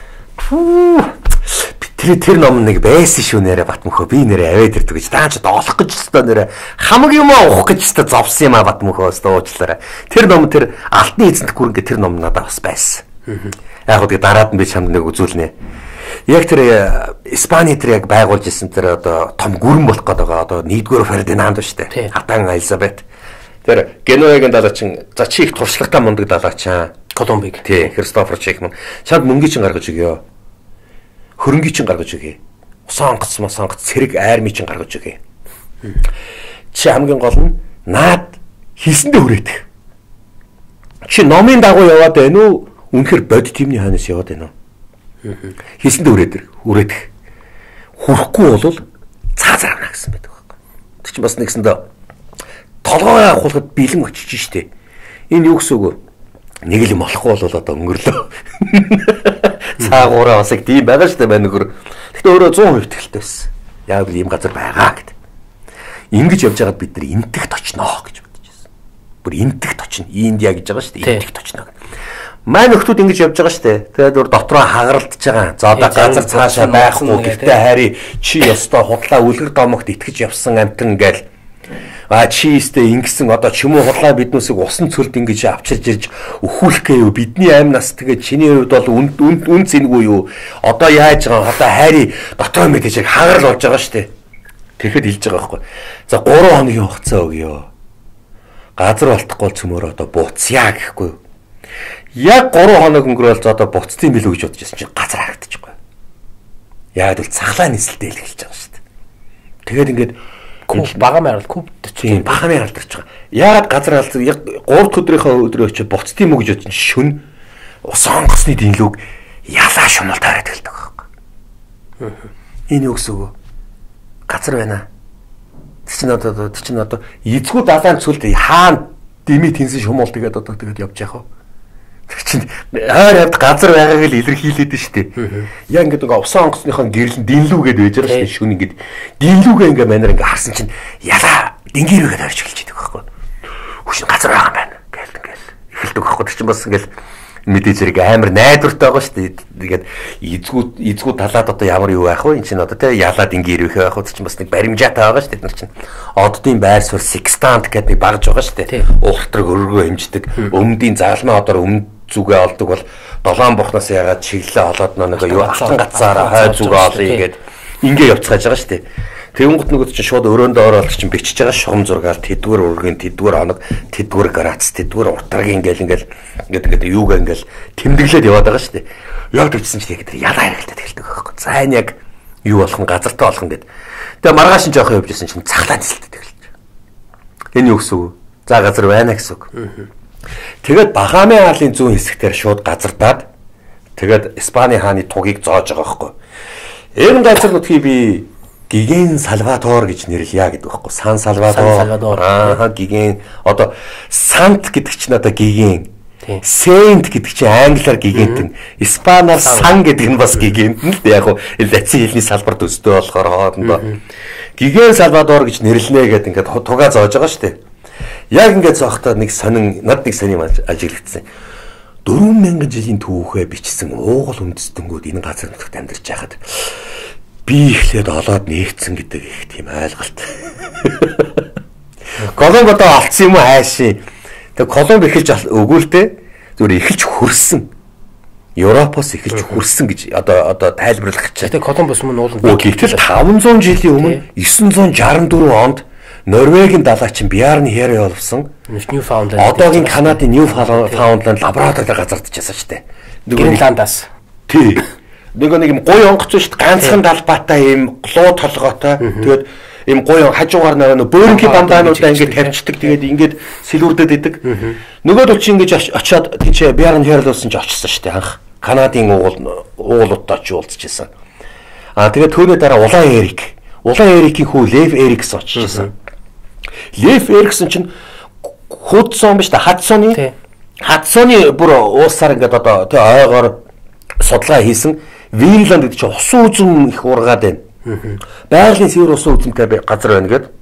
Тэр тэр ном нэг байсан шүү нэрэ Батмөхөө би нэрэ аваад ирдэг гэж даач доолох гэж өстой нэрэ хамаг юм авах гэж өстой зовсон юм а Батмөхөө өстой уучлаарай. Тэр ном тэр Алтны эзэнт гүрэнгээ тэр ном надад бас байсан. Яг гоо дараад нь би чамд нэг үзүүлнэ. Яг тэр Испани тэр яг байгуулж ирсэн тэр одоо том гүрэн болох гээд байгаа одоо нэгдүгээр Фердинанд шүү дээ. Хатан Элизабет. Тэр Генуэгийн далаачин за чи их туршлагатай мундаг далаачаа. Колумбиг. Тий, Христофор Чекман. Чад мөнгөний чин гаргаж өгөө. Хөрөнгөний чин гаргаж өгье. Усан онгоц мас онгоц цэрэг айрмын чин гаргаж өгье. Чи хамгийн гол нь наад хийсэндээ хүрээдэх. Чи номын дагуу яваад байна уу? Үнэхээр бод тимний хойноос яваад байна уу? Хийсэндээ хүрээдэх, хүрээдэх. Хүрэхгүй бол цаа зарна гэсэн байдаг байхгүй. Тэг чи бас нэгсэндээ толгоо авахулахад бэлэн очиж штэ. Энэ юу гэсэн үг вэ? Нэг л юм болохгүй бол одоо өнгөрлөө. Цаагаараа бас их тийм байгаа шүү дээ мань нөхөр. Гэхдээ өөрөө сто процент итгэлтэй байсан. Яг л ийм газар байгаа гэдэг. Ингэж явж байгаад бид нар энтэгт очноо гэж бодож байсан. Бүр энтэгт очно. Индия гэж байгаа шүү дээ. Энтэгт очноо. Мань нөхдүүд ингэж явж байгаа шүү дээ. Тэгээд өөр дотроо хагаралдж байгаа. За одоо газар цаашаа байхгүй. Гэхдээ харий чи ёстой худлаа үлгэр домогт итгэж явсан амтан гээл. А чи истэ ингэсэн одоо ч юм уу худлаа биднүүсийг усан цөлд ингэж авчирж ирж өхүүлэх гээ юу бидний амь нас тэгээд чиний хувьд бол үн үн зэнгүй юу одоо яаж байгаа одоо хайрыг дотроо мэдээж яг хагарал болж байгаа штэ тэгэхэд хэлж байгаа байхгүй за гурван хоногийн хугацаа өгөө газар болтохгүй цөмөр одоо буцъя гэхгүй яг гурван хоног өнгөрөөл одоо буцтын билүү гэж бодож байсан чинь газар харагдчихгүй яг л цаглаа нисэлтэй хэлж байгаа штэ тэгээд ингээд бага мэрэл куб тийм бага мэрэл төрж байгаа. Яагаад газар алдсан яг гурав дахь өдрийнхөө өдрөө очиж буцтын мө гэж бодсон шүн ус онгоцны дэнлүүг ялаа шунал тавиад гэлдэг байхгүй. Энэ юу гэсэн үг? Газар байна. Тэг чин одоо тэг чин одоо эзгүй далайн цүлд хаана дими тэнсэн шумуул тэгээд одоо тэгээд явж яах вэ? Тэг чин ойр хавд газар байгааг л илэрхийлээд нь шүү дээ. Яг ингээд ингээ усан онгоцныхоо гэрэл дэнлүүгээд байж байгаа шүү дээ шүн ингээд дэнлүүгээ ингээ манер ингээ харсан чинь ялаа дэнгэрүүгээд орж эхэлж байдаг байхгүй. Хүчин газар байгаа юм байна. Гээл ингээл эхэлдэг байхгүй. Тэг чин бас ингээл мэдээж зэрэг амар найдвартай байгаа шүү дээ. Тэгээд эзгүү эзгүү талаад одоо ямар юу байх вэ? Энд чинь одоо тий яалаад ингээ ирэх байх вэ? Чинь бас нэг баримжаатай байгаа шүү дээ. Бид нар чинь оддын байр суурь sextant гэдэг нэг багж байгаа шүү дээ. Ухтраг өргөө хэмждэг. Өмнөдийн загалмаа одоор өмнө зүгээ олдог бол долоон бурхнаас ягаад чиглэлээ холоод нэг юу алтан гацаараа хой зүгээ олъё гэд ингээ явцгааж байгаа шүү дээ. Тэнгууд нөгөө чинь шууд өрөөндөө ороод чинь бичиж байгаа шугам зургаал тэдгүр өргөн тэдгүр хоног тэдгүр грац тэдгүр уртраг ингээл ингээл ингээд ингээд юугаа ингээл тэмдэглээд яваад байгаа шүү дээ. Яг тэгсэн чинь тэгээд ялаа хэрэгэлтэй тэгэлдэг байхгүй. За энэ яг юу болох нь газартаа болох нь гэд. Тэгээ маргааш нь жоохоо явжсэн чинь цахлаа нэлтэй тэгэлж. Энэ юу гэсэн үг? За газар байна гэсэн үг. Тэгээд Бахамын хаалын зүүн хэсгээр шууд газардаад тэгээд Испани хааны тугийг зоож байгаа байхгүй. Энэ газар нутгийг би Гиген Салвадор гэж нэрлэе гэдэг байхгүй. Сан Салвадор. Аа гиген одоо Сант гэдэг чинь одоо гиген. Saint гэдэг чинь англиар гигент нь. Испанаар сан гэдэг нь бас гигент нь л яг хуу латин хэлний салбарт өсдөө болохоор хоорондоо. Гиген Салвадор гэж нэрлэнэ гэдэг ингээд тугаа зоож байгаа шүү дээ. Яг ингээд зоохтой нэг сонин над нэг сонин ажиглагдсан. дөрвөн мянган жилийн түүхээ бичсэн уугуул үндэстэнгүүд энэ газар нутагт амьдарч байхад би ихлээд олоод нээгдсэн гэдэг их тийм ойлголт. Колумб одоо олцсон юм уу хайшин. Тэг Колумб эхэлж өгөөлтэй зүгээр эхэлж хөрсөн. Европоос эхэлж хөрсөн гэж одоо одоо тайлбарлах гэж. Тэг Колумбус мөн ууланд. Гэтэл таван зуун жилийн өмнө найман зуун шарсан дөрвөн онд Норвегийн далайчин Бjarne Hairy олвсон. Ньюфаундленд. Одоогийн Канадын Ньюфаундленд лабораторид газардчихсан шүү дээ. Гренландаас. Тий. Нөгөө нэг юм гуй онгоц шүү дээ. Ганцхан талбайтай юм глуу толгойтой. Тэгээд юм гуй хажуугаар нөгөө бөөрөнгийн бандаануудаа ингээд тавьчихдаг. Тэгээд ингээд сэлүүрдэд идэг. Нөгөөд бол чи ингэж очиод тийч Bjarne Hairy болсон ч очсон шүү дээ анх. Канадын уул уулуудтай ч уулзчихсан. Аа тэгээд түүний дараа Улаан Эрик. Улаан Эрикийн хүү Лев Эрикс очижсэн. Лев Эриксэн чинь худсон биш та хадсоны хадсоны бүр уусаар ингээд одоо тэ ойгоор судалгаа хийсэн. Винланд гэдэг чинь усан үзэм их ургаад байна. Байгалийн цэвэр усан үзэмтэй газар байна гэд.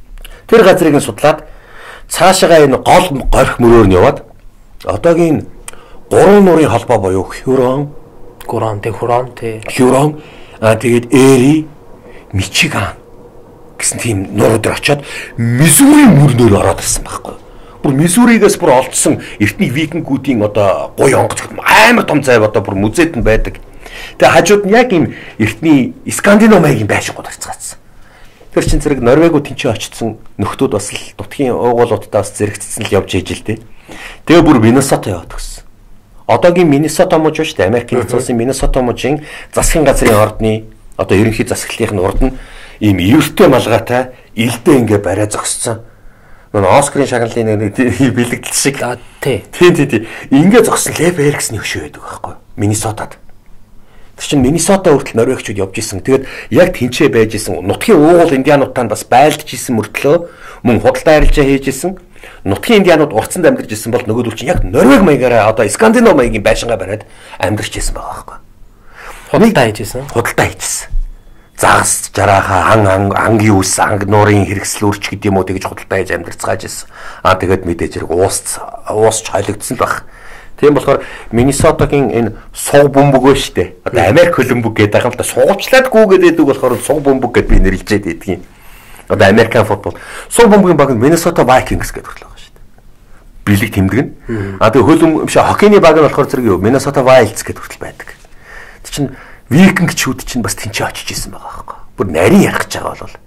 Тэр газрыг нь судлаад цаашаа энэ гол горих мөрөөр нь яваад одоогийн гурван нуурын холбоо буюу Хюрон, Гурон, тэ Хурон, тэ Хюрон аа тэгээд Эри, Мичиган гэсэн тийм нурууд очоод Миссури мөрнөөр ороод ирсэн байхгүй. Бүр Миссуригээс бүр олдсон эртний викингүүдийн одоо гуй онгоц амар том зайв одоо бүр музейд нь байдаг. Тэгээ хажууд нь яг юм эртний Скандинав маягийн байшингууд харцгаацсан. Тэр чин зэрэг Норвегиуд тэнцээ очсон нөхдүүд бас л нутгийн уугуулуудтай бас зэрэгцсэн л явж ижил дээ. Тэгээ бүр Миннесота яваад гисэн. Одоогийн Миннесота мужи шүү дээ. Америкийн нэгдсэн улсын Миннесота мужийн засгийн газрын ордны одоо ерөнхий засаглалын урд нь ийм эвэртэй малгайтай илдээ ингээ барай зогссон. Нөгөө Оскарын шагналын нэг бэлэгдэл шиг. Тий. Тий, тий. Ингээ зогссон Лев Эриксний хөшөө байдаг байхгүй. Миннесотад. Тэр чинь Миннесота хүртэл норвегичуд явж исэн. Тэгээд яг тэнцээ байж исэн. Нутгийн уугуул индиануудаа бас байлдж исэн мөртлөө мөн худалдаа арилжаа хийж исэн. Нутгийн индианууд урцанд амьдарч исэн бол нөгөөдөл чинь яг Норвеги маягаараа одоо Скандинав маягийн байшингаа бариад амьдарч исэн байгаа байхгүй. Худалдаа хийжсэн. Худалдаа хийжсэн. Загас жарааха хан ангийн үс анги нуурын хэрэгслүүрч гэдэг юм уу тэгж худалдаа хийж амьдарцгааж ирсэн. Аа тэгээд мэдээж хэрэг уус уусч хойлогдсон л баг. Тийм болохоор Миннесотагийн энэ суг бөмбөг шүү дээ. Одоо Америк хөлбөмбөг гэдэг юм л да суучлаадгүй гэдэг болохоор суг бөмбөг гэдээ би нэрлжээд байдгийн. Одоо Американ футбол. Суг бөмбөгийн баг нь Minnesota Vikings гэдэг хөрлөө шүү дээ. Бэлэг тэмдэг нь. Аа тэгээд хөлбөмбөг биш хоккейний баг нь болохоор зэрэг юу Minnesota Wilds гэдэг хүртэл байдаг. Тэр чинь викингчүүд чинь бас тэнцээ очиж исэн байгаа байхгүй. Бүр нарийн ярих гэж байгаа бол.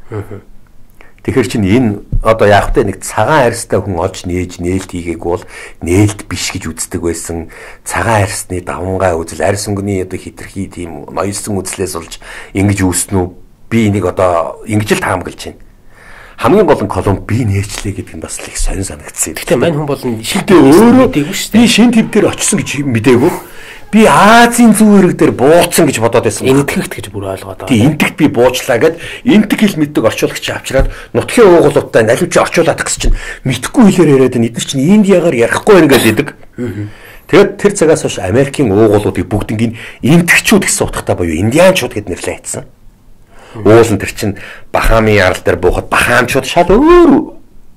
Тэгэхээр чинь энэ одоо яах вэ нэг цагаан арьстай хүн олж нээж нээлт хийгээг бол нээлт биш гэж үздэг байсан. Цагаан арьсны давмгай үзэл арьс өнгөний одоо хитрхи тийм ноёлсон үзлээс болж ингэж үүснэ үү? Би энийг одоо ингэж л таамаглаж байна. Хамгийн гол нь Колумб би нээчлээ гэдэг нь бас их сонир санагдсан. Гэхдээ мань хүн бол шилдэ өөрөө мэдээгүй шүү дээ. Би шин төв дээр очсон гэж мэдээгүй. Би Азийн зүүн эрэг дээр бууцсан гэж бодоод байсан. Энтгэгт гэж бүр ойлгоод байгаа. Тийм энтэгт би буучлаа гэд энтэг хэл мэддэг орчуулагч авчираад нутгийн уугуулуудтай налив чи орчуулаад гэсэн чинь мэдхгүй хэлээр яриад эдгээр чинь Индиагаар ярихгүй байна гэдэг. Тэгээд тэр цагаас хойш Америкийн уугуулуудыг бүгднийг энтэгчүүд гэсэн утгатай буюу индианчууд гэд нэрлээ хийсэн. Уул нь тэр чинь Бахамын ярал дээр буухад Бахамчууд шал өөр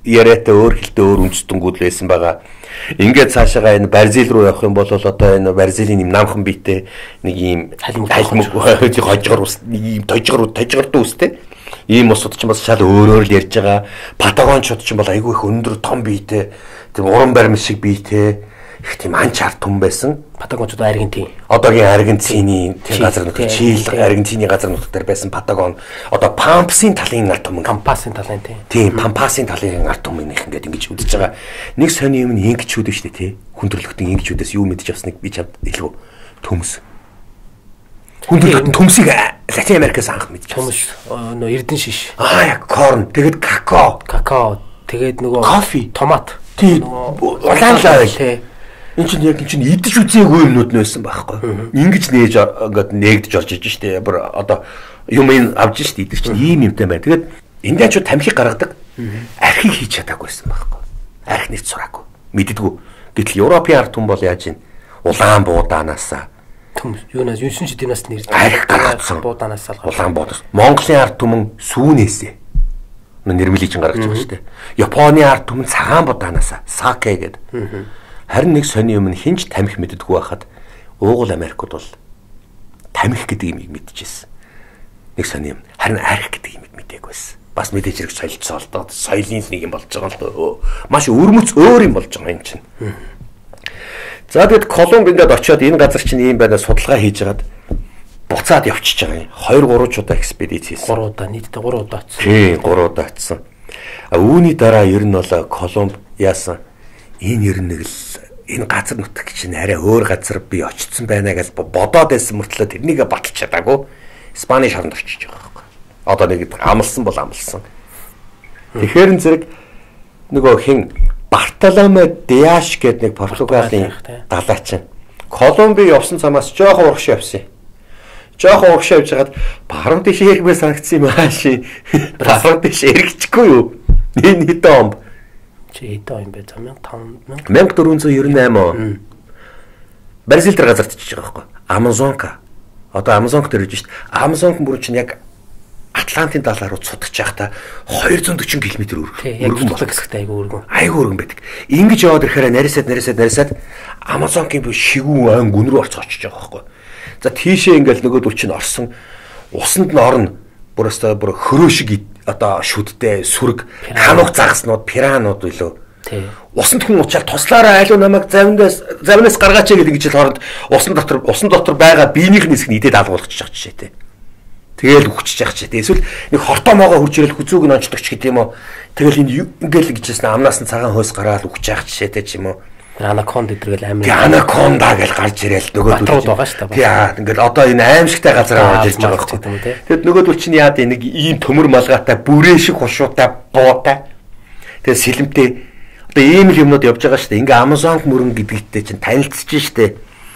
яриатай өөр хэлтэй өөр үндэстэнгүүд л байсан байгаа. Ингээд цаашаа энэ Бразил руу явах юм бол одоо энэ Бразилийн юм намхан биетэй нэг ийм халимг хожгор ус ийм тожгор тожгортой үстэй ийм усуд ч бас шал өөрөөр л ярьж байгаа. Патагончууд ч бол айгүй их өндөр том биетэй тийм уран баримт шиг биетэй их тийм анч арт хүн байсан. Патагончууд Аргентин. Одоогийн Аргентины тийм газар нутаг, Чили, Аргентины газар нутаг дээр байсан Патагон. Одоо Пампасын талын арт түмэн. Пампасын талын тийм. Тийм, Пампасын талын арт түмэн их ингээд ингэж үдэж байгаа. Нэг сони юм ингэчүүд шүү дээ тий. Хүндрэлтэн ингэчүүдээс юу мэдэж авсныг би чамд илүү төмс. Хүндрэлтэн төмсийг Латин Америкаас анх мэдэж авсан. Төмс нөө эрдэн шиш. Аа яг корн, тэгэд какао. Какао, тэгээд нөгөө кофе, томат. Тийм. Улаанлаа тий. Энд чинь яг чинь идэж үзээгүй юмнууд нь байсан байхгүй. Ингиж нээж ингээд нээгдэж орж иж штэ. Бүр одоо юм ин авж штэ идэж чинь ийм юмтай байна. Тэгээд индиачууд тамхиг гаргадаг. Архийг хийж чадаагүйсэн байхгүй. Арх нэгт сураагүй. Мэддэггүй. Гэтэл Европын ард түмэн бол яаж ийн улаан буудаанаас түм юунаас юусэн ч динаас нэр арх гаргацсан буудаанаас алгаа. Улаан буудас. Монголын ард түмэн сүүнээсээ нэрмэлийг чинь гаргаж байгаа штэ. Японы ард түмэн цагаан буудаанаас саке гэдэг. Харин нэг сони юм хинч тамхи мэддэггүй байхад уугуул Америкууд бол тамхи гэдэг юм мэдчихсэн. Нэг сони юм. Харин арх гэдэг юм мэдээгүй байсан. Бас мэдээж хэрэг соёлцоо л доо соёлын нэг юм болж байгаа л доо. Маш өрмөц өөр юм болж байгаа юм чинь. За тэгэд Колумб ингээд очиод энэ газар чинь ийм байна судалгаа хийж хагаад буцаад явчихж байгаа юм. хоёр гурван удаа экспедиц хийсэн. гурван удаа нийтдээ гурван удаа очсон. Тийм, гурван удаа очсон. А үүний дараа ер нь бол Колумб яасан энэ ер нь нэг л энэ газар нутаг чинь арай өөр газар би очсон байна гэж бодоод байсан мөртлөө тэрнийг баталж чадаагүй Испани шоронд очиж байгаа байхгүй. Одоо нэг амлсан бол амлсан. Тэгэхээр зэрэг нөгөө хин Бартоломе Диаш гэдэг нэг Португалийн далайчин Колумби явсан цамаас жоохон урагш явсан. Жоохон урагш явж хагаад баруун тийш ирмээр санагдсан юм ааши. Баруун тийш эргэчихгүй юу? Энэ хэдэн он чи хэдэн юм бэ? мянга дөрвөн зуун девяносто восемь он. Бразил дээр газарт чиж байгаа байхгүй. Амазонка. Одоо Амазонк дээр ирж шít. Амазонк мөрөн чинь яг Атлантын далай руу цутгаж байхдаа хоёр зуун дөрвөн км өргөн болох хэсэгтэй айгүй өргөн. Айгүй өргөн байдаг. Ингэж яваад ирэхээр нарийсаад нарийсаад нарийсаад Амазонкийн бүү шигүүн ан гүн рүү орцоо очиж байгаа байхгүй. За тийшээ ингээл нөгөөдөл чинь орсон. Усанд нь орно. Бүр өстой бүр хөрөө шиг одоо шүдтэй сүрэг хануух загаснууд пиранууд билүү. Тий. Усанд хүн уучаал туслаараа айлуу намайг завнаас завнаас гаргаач гэдэг ингэж л хооронд усан дотор усан дотор байгаа биенийх нь хэсэг нь идээд алгуулчих жоох жишээ тий. Тэгэл үхчихэж явах чи. Эсвэл нэг хортомоогоо хурж ирэл хүзүүг нь онцдог ч гэдэм юм уу. Тэгэл энэ ингээл гэжсэн амнаас нь цагаан хойс гараад үхчих явах жишээтэй ч юм уу. Анаконд гэдэргээл амир. Анаконда гэж гарч ирэл нөгөөдөл байгаа шүү дээ. Тий. Ингээл одоо энэ аимшигтай газар аваад ирж байгаа байхгүй. Тэгэд нөгөөдөл чинь яад нэг ийм төмөр малгайтай бүрээ шиг хушуутай буутай. Тэгээ сэлэмтэй одоо ийм л юмнууд явж байгаа шүү дээ. Ингээ Амазонк мөрөн гэдэгтэй чинь танилцж штэ.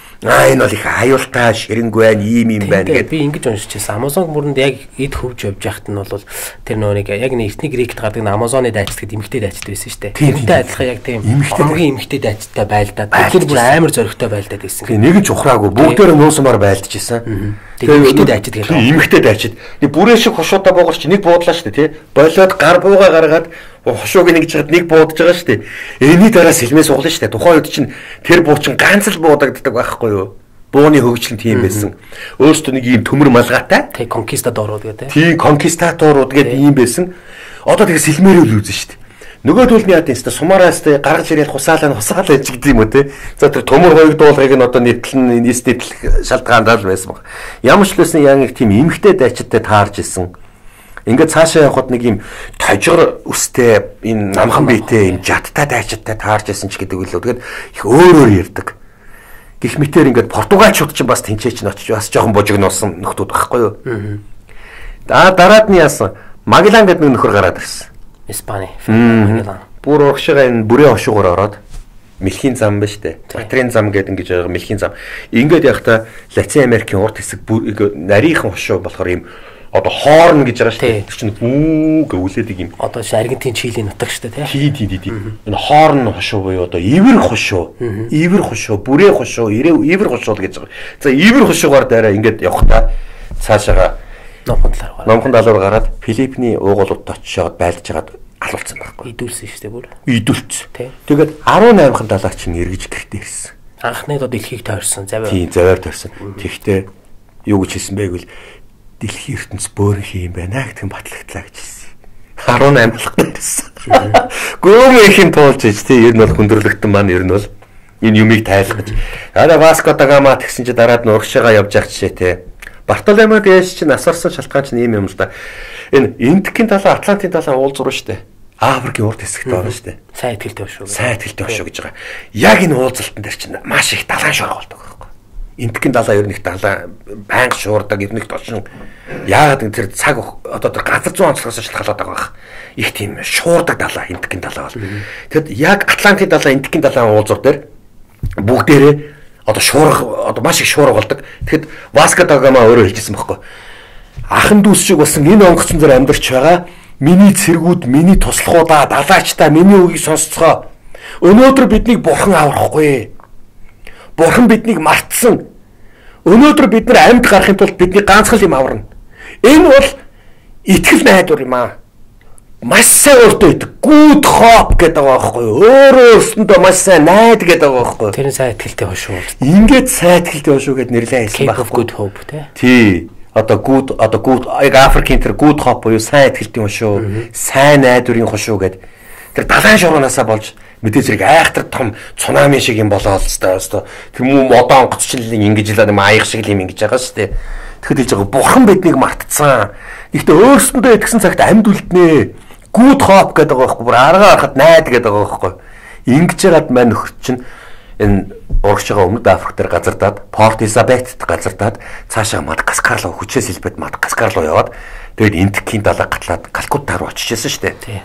Аа энэ бол их аюултай ширэнгүй байна, ийм юм байна гэдэг. Би ингэж уншижсэн. Амазонк мөрөнд яг эд хөвж явж яхад нь бол тэр нөө нэг яг нэг этник грект гардаг Амазоны дайчд гэдэг эмгтэй дайчд байсан шүү дээ. Тэрнтэй адилхан яг тийм хамгийн эмгтэй дайчдтай байлдаад. Тэр бүр амар зоригтой байлдаад байсан. Нэг нь ч ухраагүй бүгдээр нуусмаар байлдаж исэн. Тэгээ эмгтэй дайчд гэдэг. Эмгтэй дайчд. Нэг бүрээ шиг хошуутай буугарч нэг буудлаа шүү дээ, тий. Болоод гар буугаа гаргаад хошууг нэг жигэд нэг буудаж байгаа шүү дээ. Эний дараа сэлмээс углаа шүү дээ. Тухайн үед чинь тэр буу чинь ганц л буудагддаг байхгүй юу? Бууны хөгжил нь тийм байсан. Өөрөөсөө нэг ийм төмөр малгайтай. Тэг конкистадорууд гэдэг. Тийм конкистадорууд гэдэг ийм байсан. Одоо тэгээ сэлмээрээ л үзэн шүү дээ. Нөгөөдөл нь яа гэвэл сумараас тэ гаргаж ирээл хусаалаа хусаалаа гэж гэдэг юм уу те. За тэр төмөр хоёрдуулгыг нь одоо нийтлэн нийслэл шалтгаандаа л байсан баг. Ямар ч л байсан яг нэг тийм эмхтэй дайчдтай таарж исэн. Ингээд цаашаа явхад нэг юм тожгор үстэй энэ намхан биетэй юм жадтай дайчдтай таарж исэн ч гэдэг үлээ. Тэгээд их өөр өөр ярддаг. Гэх мэтэр ингээд португалчууд ч бас тэнцээч нь очиж бас жоохон божигноосон нөхдүүд байхгүй юу. Аа дараад нь яасан Магеллан гэдэг нэг нөхөр гараад ирсэн. Испани. Магеллан. Бүр урагшаа энэ бүрээ хошуугаар ороод Мэлхийн зам ба штэ. Батрын зам гэдэг ингэж байгаа Мэлхийн зам. Ингээд явахдаа Латин Америкийн урт хэсэг нарийнхан хошуу болохоор юм одоо хоорн гэж байгаа штэ. Тэр чинь үү гэвлээд юм. Одоо Аргентин Чилийн нутаг штэ тий. Тий тий тий. Энэ хоорн хошуу буюу одоо ивэр хошуу. Ивэр хошуу, бүрээ хошуу, ивэр хошуу гэж байгаа. За ивэр хошуугаар дээрээ ингээд явахдаа цаашаага номхон талаар номхон талаар гараад Филиппиний уугуулууд очиод байлж хагаад алуулсан байхгүй. Идүүлсэн шүү дээ бүр. Идүүлсэн. Тэгээд арванаймхан далаа чинь эргэж гэртээ ирсэн. Анхны доо дэлхийг тойрсон заваа. Тийм, заваар тойрсон. Тэгэхдээ юу гэж хэлсэн бэ гэвэл дэлхийн ертөнц бөөрийнхий юм байна гэх юм батлагдлаа гэж хэлсэн. арванаймх гэсэн. Гүмэхийн туулж ич тий ер нь бол хүндрэлтэн маань ер нь бол энэ юмыг тайлгаж. Ара Васко да Гама тэгсэн чи дараад нь урагшаага явж явах жишээ тий. Бартоломе Диас чинь асарсан шалтгаан чинь юм юм л да. Энэ Индикийн талаа, Атлантын талаа уулзруу штэ. Африкийн урд хэсэгт байгаа штэ. Сайн ихтэй шүү. Сайн ихтэй шүү гэж байгаа. Яг энэ уулзалтан дээр чинь маш их далайн шуурга болдог байхгүй. Индикийн далаа ер нь их далаа байнга шуурдаг, ер нь их толшин. Яагаад тэр цаг одоо тэр газар зүүн онцлогоос шалтгаалаад байгаа байх. Их тийм шуурдаг далаа Индикийн далаа бол. Тэгэд яг Атлантын далаа, Индикийн далайн уулзуур дээр бүгдээрээ одоо шуурга одоо маш их шуурга болдог. Тэгэхэд Васко да Гама өөрөө хэлжсэн байхгүй. Ахан дүүс шиг болсон энэ онгоцон дээр амьдарч байгаа миний цэргүүд, миний туслахуудаа, далаачтаа миний үгийг сонсцгоо. Өнөөдөр биднийг бурхан аврахгүй. Бурхан биднийг мартсан. Өнөөдөр бид нар амьд гарахын тулд бидний ганцхан юм аварна. Энэ бол итгэл найдвар юм аа. Маш сайн өөртөө идэг. Good hope гэдэг байгаа байхгүй юу? Өөрөө өөрсөндөө маш сайн найд гэдэг байгаа байхгүй юу? Тэр нь сайн итгэлтэй хошуу. Ингээд сайн итгэлтэй хошуу гэд нэрлээ хэлсэн байхгүй. Good hope тий. Одоо good одоо good яг Африкийн тэр good hope буюу сайн итгэлтийн хошуу, сайн найдварын хошуу гэд тэр далайн шуурганаасаа болж мэдээ зэрэг айхтар том цунами шиг юм болоо л хэвээр. Тэр муу модон онгоцчлын ингэж л юм аяг шиг юм ингэж байгаа шүү дээ. Тэгэхэд хэлж байгаа бурхан биднийг мартцсан. Гэхдээ өөрсөндөө итгэсэн цагт амьд үлднэ. Good hope гэдэг байгаа байхгүй бүр аргаа харахад найд гэдэг байгаа байхгүй. Ингэж яагаад мань нөхөр чинь энэ урагшаага өмнөд Африк дээр газардаад Порт Элизабетт газардаад цаашаа Мадагаскар руу хүчээс илбэт Мадагаскар руу яваад тэгээд Индикийн далаа гатлаад Калкутта руу очижсэн шүү дээ.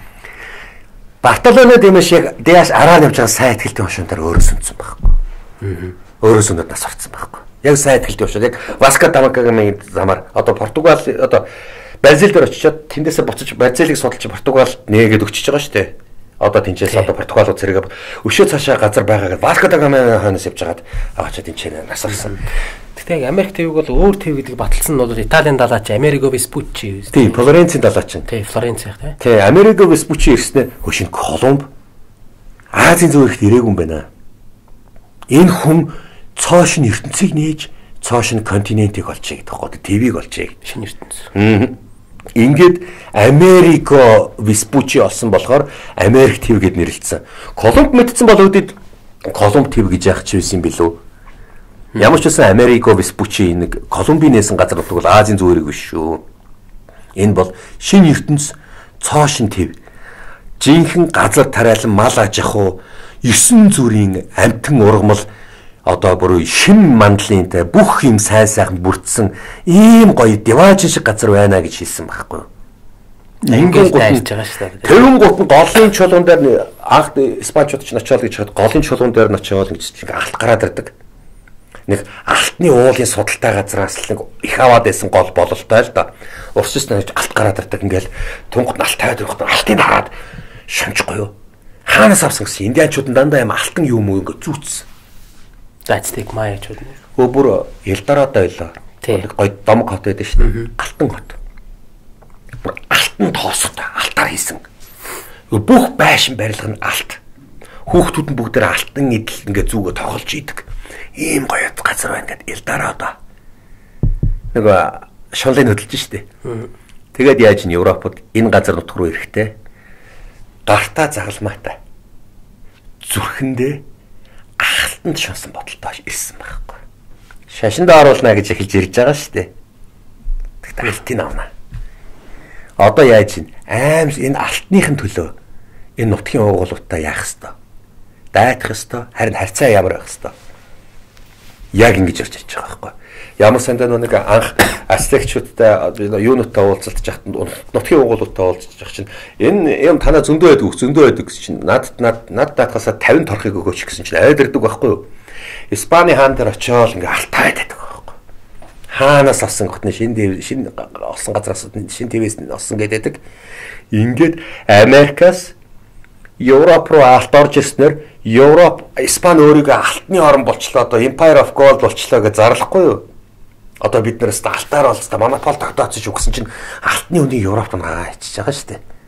Бартоломе Диас араа явж байгаа сайн итгэлтэй хошуунаар өөрөө сүнцсэн байхгүй. Өөрөө сүнэд нас орцсон байхгүй. Яг сайн итгэлтэй хошуу. Яг Васко да Гамагийн замаар одоо Португал одоо Бразил дээр очичоод тэндээсээ буцаж Бразилийг судалж Португал нээгээд өчөж байгаа шүү дээ. Одоо тэнцээс одоо Португал руу зэрэг өшөө цаашаа газар байгаагаад Васко да Гама хойноос явж хагаад аваачаад энэ ч насарсан. Гэхдээ Америк твэг бол өөр твэг гэдэг баталсан нь бол Италийн далаач Америго Веспуччи. Тийм, Флоренцийн далаач. Тийм, Флоренц яг тийм. Тийм, Америго Веспуччи ирснээр хөшин Колумб Азийн зүгт ирээгүй юм байна. Энэ хүн цоошин ертөнцийг нээж цоошин континентийг олжээ гэдэг хоо твийг олжээ гэдэг шинэ ертөнц. Аа. Ингээд Америко Веспуччи олсон болохоор Америк твь гэд нэрлэлсэн. Колумб мэдсэн бол үүдээд Колумб твь гэж яах ч байсан юм билүү. Ямар ч байсан Америко Веспуччи нэг Колумбийн нээсэн газар бол Азийн зүгээрэг биш шүү. Энэ бол шинэ ертөнц цоошин твь. Жинхэнэ газар тариалан мал аж ахуй есөн зүрийн амтэн ургамал одоо бүр шин мандлын тэ бүх юм сайн сайхан бүрдсэн ийм гоё диваажин шиг газар байна гэж хэлсэн байхгүй юу. Ингээд дайрч байгаа шүү дээ. Тэрэн гут нь голын чулуун дээр анх Испанчууд ч очиод гэж хад голын чулуун дээр нь очиод ингэж алт гараад ирдэг. Нэг алтны уулын судалтай газраас л нэг их аваад байсан гол бололтой л да. Урсч нэг алт гараад ирдэг ингээл тунгад алт тавиад явахдаа алтыг хараад шамжихгүй юу. Хаанаас авсан гэсэн индианчууд нь дандаа юм алтан юм уу ингэ зүүцсэн. Ацтек маяачууд нэр. Өө бүр Элдорадо байлаа. Гой домог хот байдаг шүү дээ. Алтан хот. Бүр алтан тоостой алтаар хийсэн. Бүх байшин барилга нь алт. Хүүхдүүд нь бүгдээр алтан идэл ингээ зүгөө тоглож идэг. Ийм гоё газар байна гэдэг Элдорадо. Нэг шунлын хөдөлж шүү дээ. Тэгээд яаж н Европод энэ газар нутг руу ирэхтэй гартаа загалмаатай. Зүрхэндээ алтанд шунсан бодолтой ирсэн байхгүй. Шашинд оруулна гэж эхэлж ирж байгаа шүү дээ. Тэгтээ алтын авна. Одоо яаж ин аимс энэ алтныхын төлөө энэ нутгийн уугуулуудаа яах ёстой. Дайтах ёстой, харин харьцаа ямар байх ёстой. Яг ингэж ярьж байгаа байхгүй. Ямар сандаа нэг анх астекчуудтай юунуудтай уулзалтж яхад нутгийн уугуулуудтай уулзж явах чинь энэ юм танаа зөндөө байдаг зөндөө байдаг чинь над над над даатгасаа тавин торхыг өгөөч гэсэн чинь айдэрдэг байхгүй юу. Испани хаан дээр очиод ингээ алтаад байдаг байхгүй. Хаанаас авсан хотны шин шин олсон газраас шин твээс олсон гэдэг. Ингээд Америкаас Европ руу алт орж ирснээр Европ Испани өөрийгөө алтны орн болчлоо одоо Empire of Gold болчлоо гэж зарлахгүй юу? Одоо бид нараас алтаар олцтой монопол тогтооцож өгсөн чинь алтны үнийг Европт нгаа ичиж байгаа шүү дээ.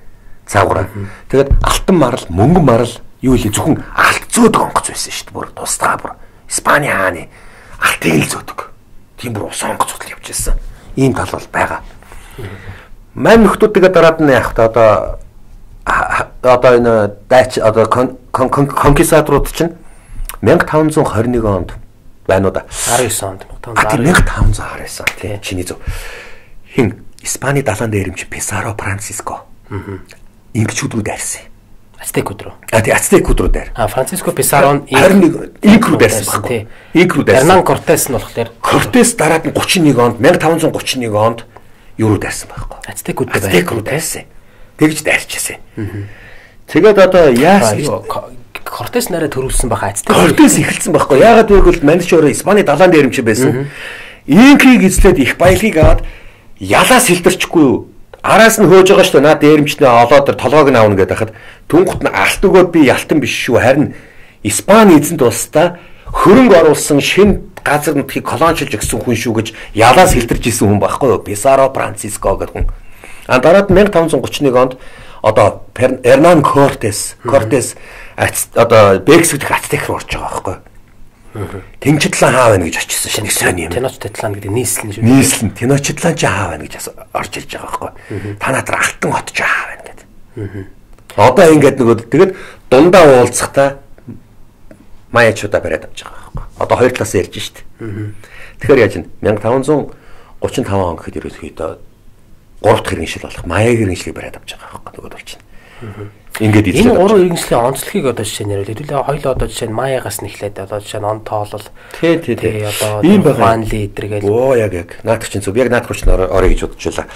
Цаагаараа. Тэгээд алтан марал, мөнгөн марал юу вэ зөвхөн алт зөөдөг онгоц байсан шүү дээ. Бүр тусдаа бүр Испани хааны алтыг л зөөдөг. Тийм бүр ус онгоц судал явж ирсэн. Ийм тал бол байгаа. Мань нөхдүүдгээ дараад нь яах вэ? Одоо одоо энэ дайч одоо конкистадорууд чинь мянга таван зуун хорин нэг онд байна уу да? арван девять онд. мянга таван зуун арван девять онд тийм чиний зөв. Хин Испани далайн дээрэмч Писаро Франциско. Аа. Инкчүүд рүү дайрсан. Ацтекүүд рүү. А тий Ацтекүүд рүү дайр. А Франциско Писаро харин инк рүү дайрсан байхгүй. Инк рүү дайрсан. Эрнан Кортес нь болохоор Кортес дараад нь тридцать нэг онд мянга таван зуун тридцать нэг онд юу руу дайрсан байхгүй. Ацтекүүд рүү Ацтек рүү дайрсан. Тэгж дайрчихсан. Тэгээд одоо яасан Кортес нараа төрүүлсэн баха Ацтек. Кортес эхэлсэн байхгүй. Яагаад гэвэл манайч өөрөө Испани далайн дээрэмч байсан. Инкийг эзлээд их баялагийг аваад ялаас хэлдэрчихгүй юу? Араас нь хөөж байгаа шүү дээ. Наад дээрэмчнээ олоод толгойг нь аавна гэдэг хахад түнхт нь алт өгөөд би ялтан биш шүү. Харин Испани эзэнт улстай хөрөнгө оруулсан шинэ газар нутгийг колоничилж өгсөн хүн шүү гэж ялаас хэлдэрж исэн хүн байхгүй юу? Писаро Франциско гэдэг хүн. А дараад мянга таван зуун тридцать нэг онд одоо Эрнан Кортес Кортес одоо Бексик дэх Ацтек руу орж байгаа байхгүй юу? Тэнчитлан хаа байна гэж очсон шин сони юм. Теночтитлан гэдэг нийслэн шүү. Нийслэн Теночтитлан ч хаа байна гэж орж ирж байгаа байхгүй. Та надад алтан хот ч хаа байна гэдэг. Одоо ингээд нөгөө тэгээд дундаа уулзахтаа маячуудаа бариад авч байгаа байхгүй. Одоо хоёр талаас ярьж штт. Тэгэхээр яаж вэ? мянга таван зуун тридцать пять он гэхэд ерөөхдөө гурав дахь иргэншил болох маяг иргэншлийг бариад авч байгаа байхгүй. Нөгөө бол чинь. Ингээд энэ уран иргэншлийн онцлогийг одоо жишээ нь яриулъя. Хэдүүлээ хоёул одоо жишээ нь маягаас нэхлээд одоо жишээ нь он тоолол. Тий, тий, тий. Одоо ийм байгаа. Ванли эдэргээл. Оо яг яг. Наадах чинь зөв. Яг наадах чинь орё гэж бодчихлаа.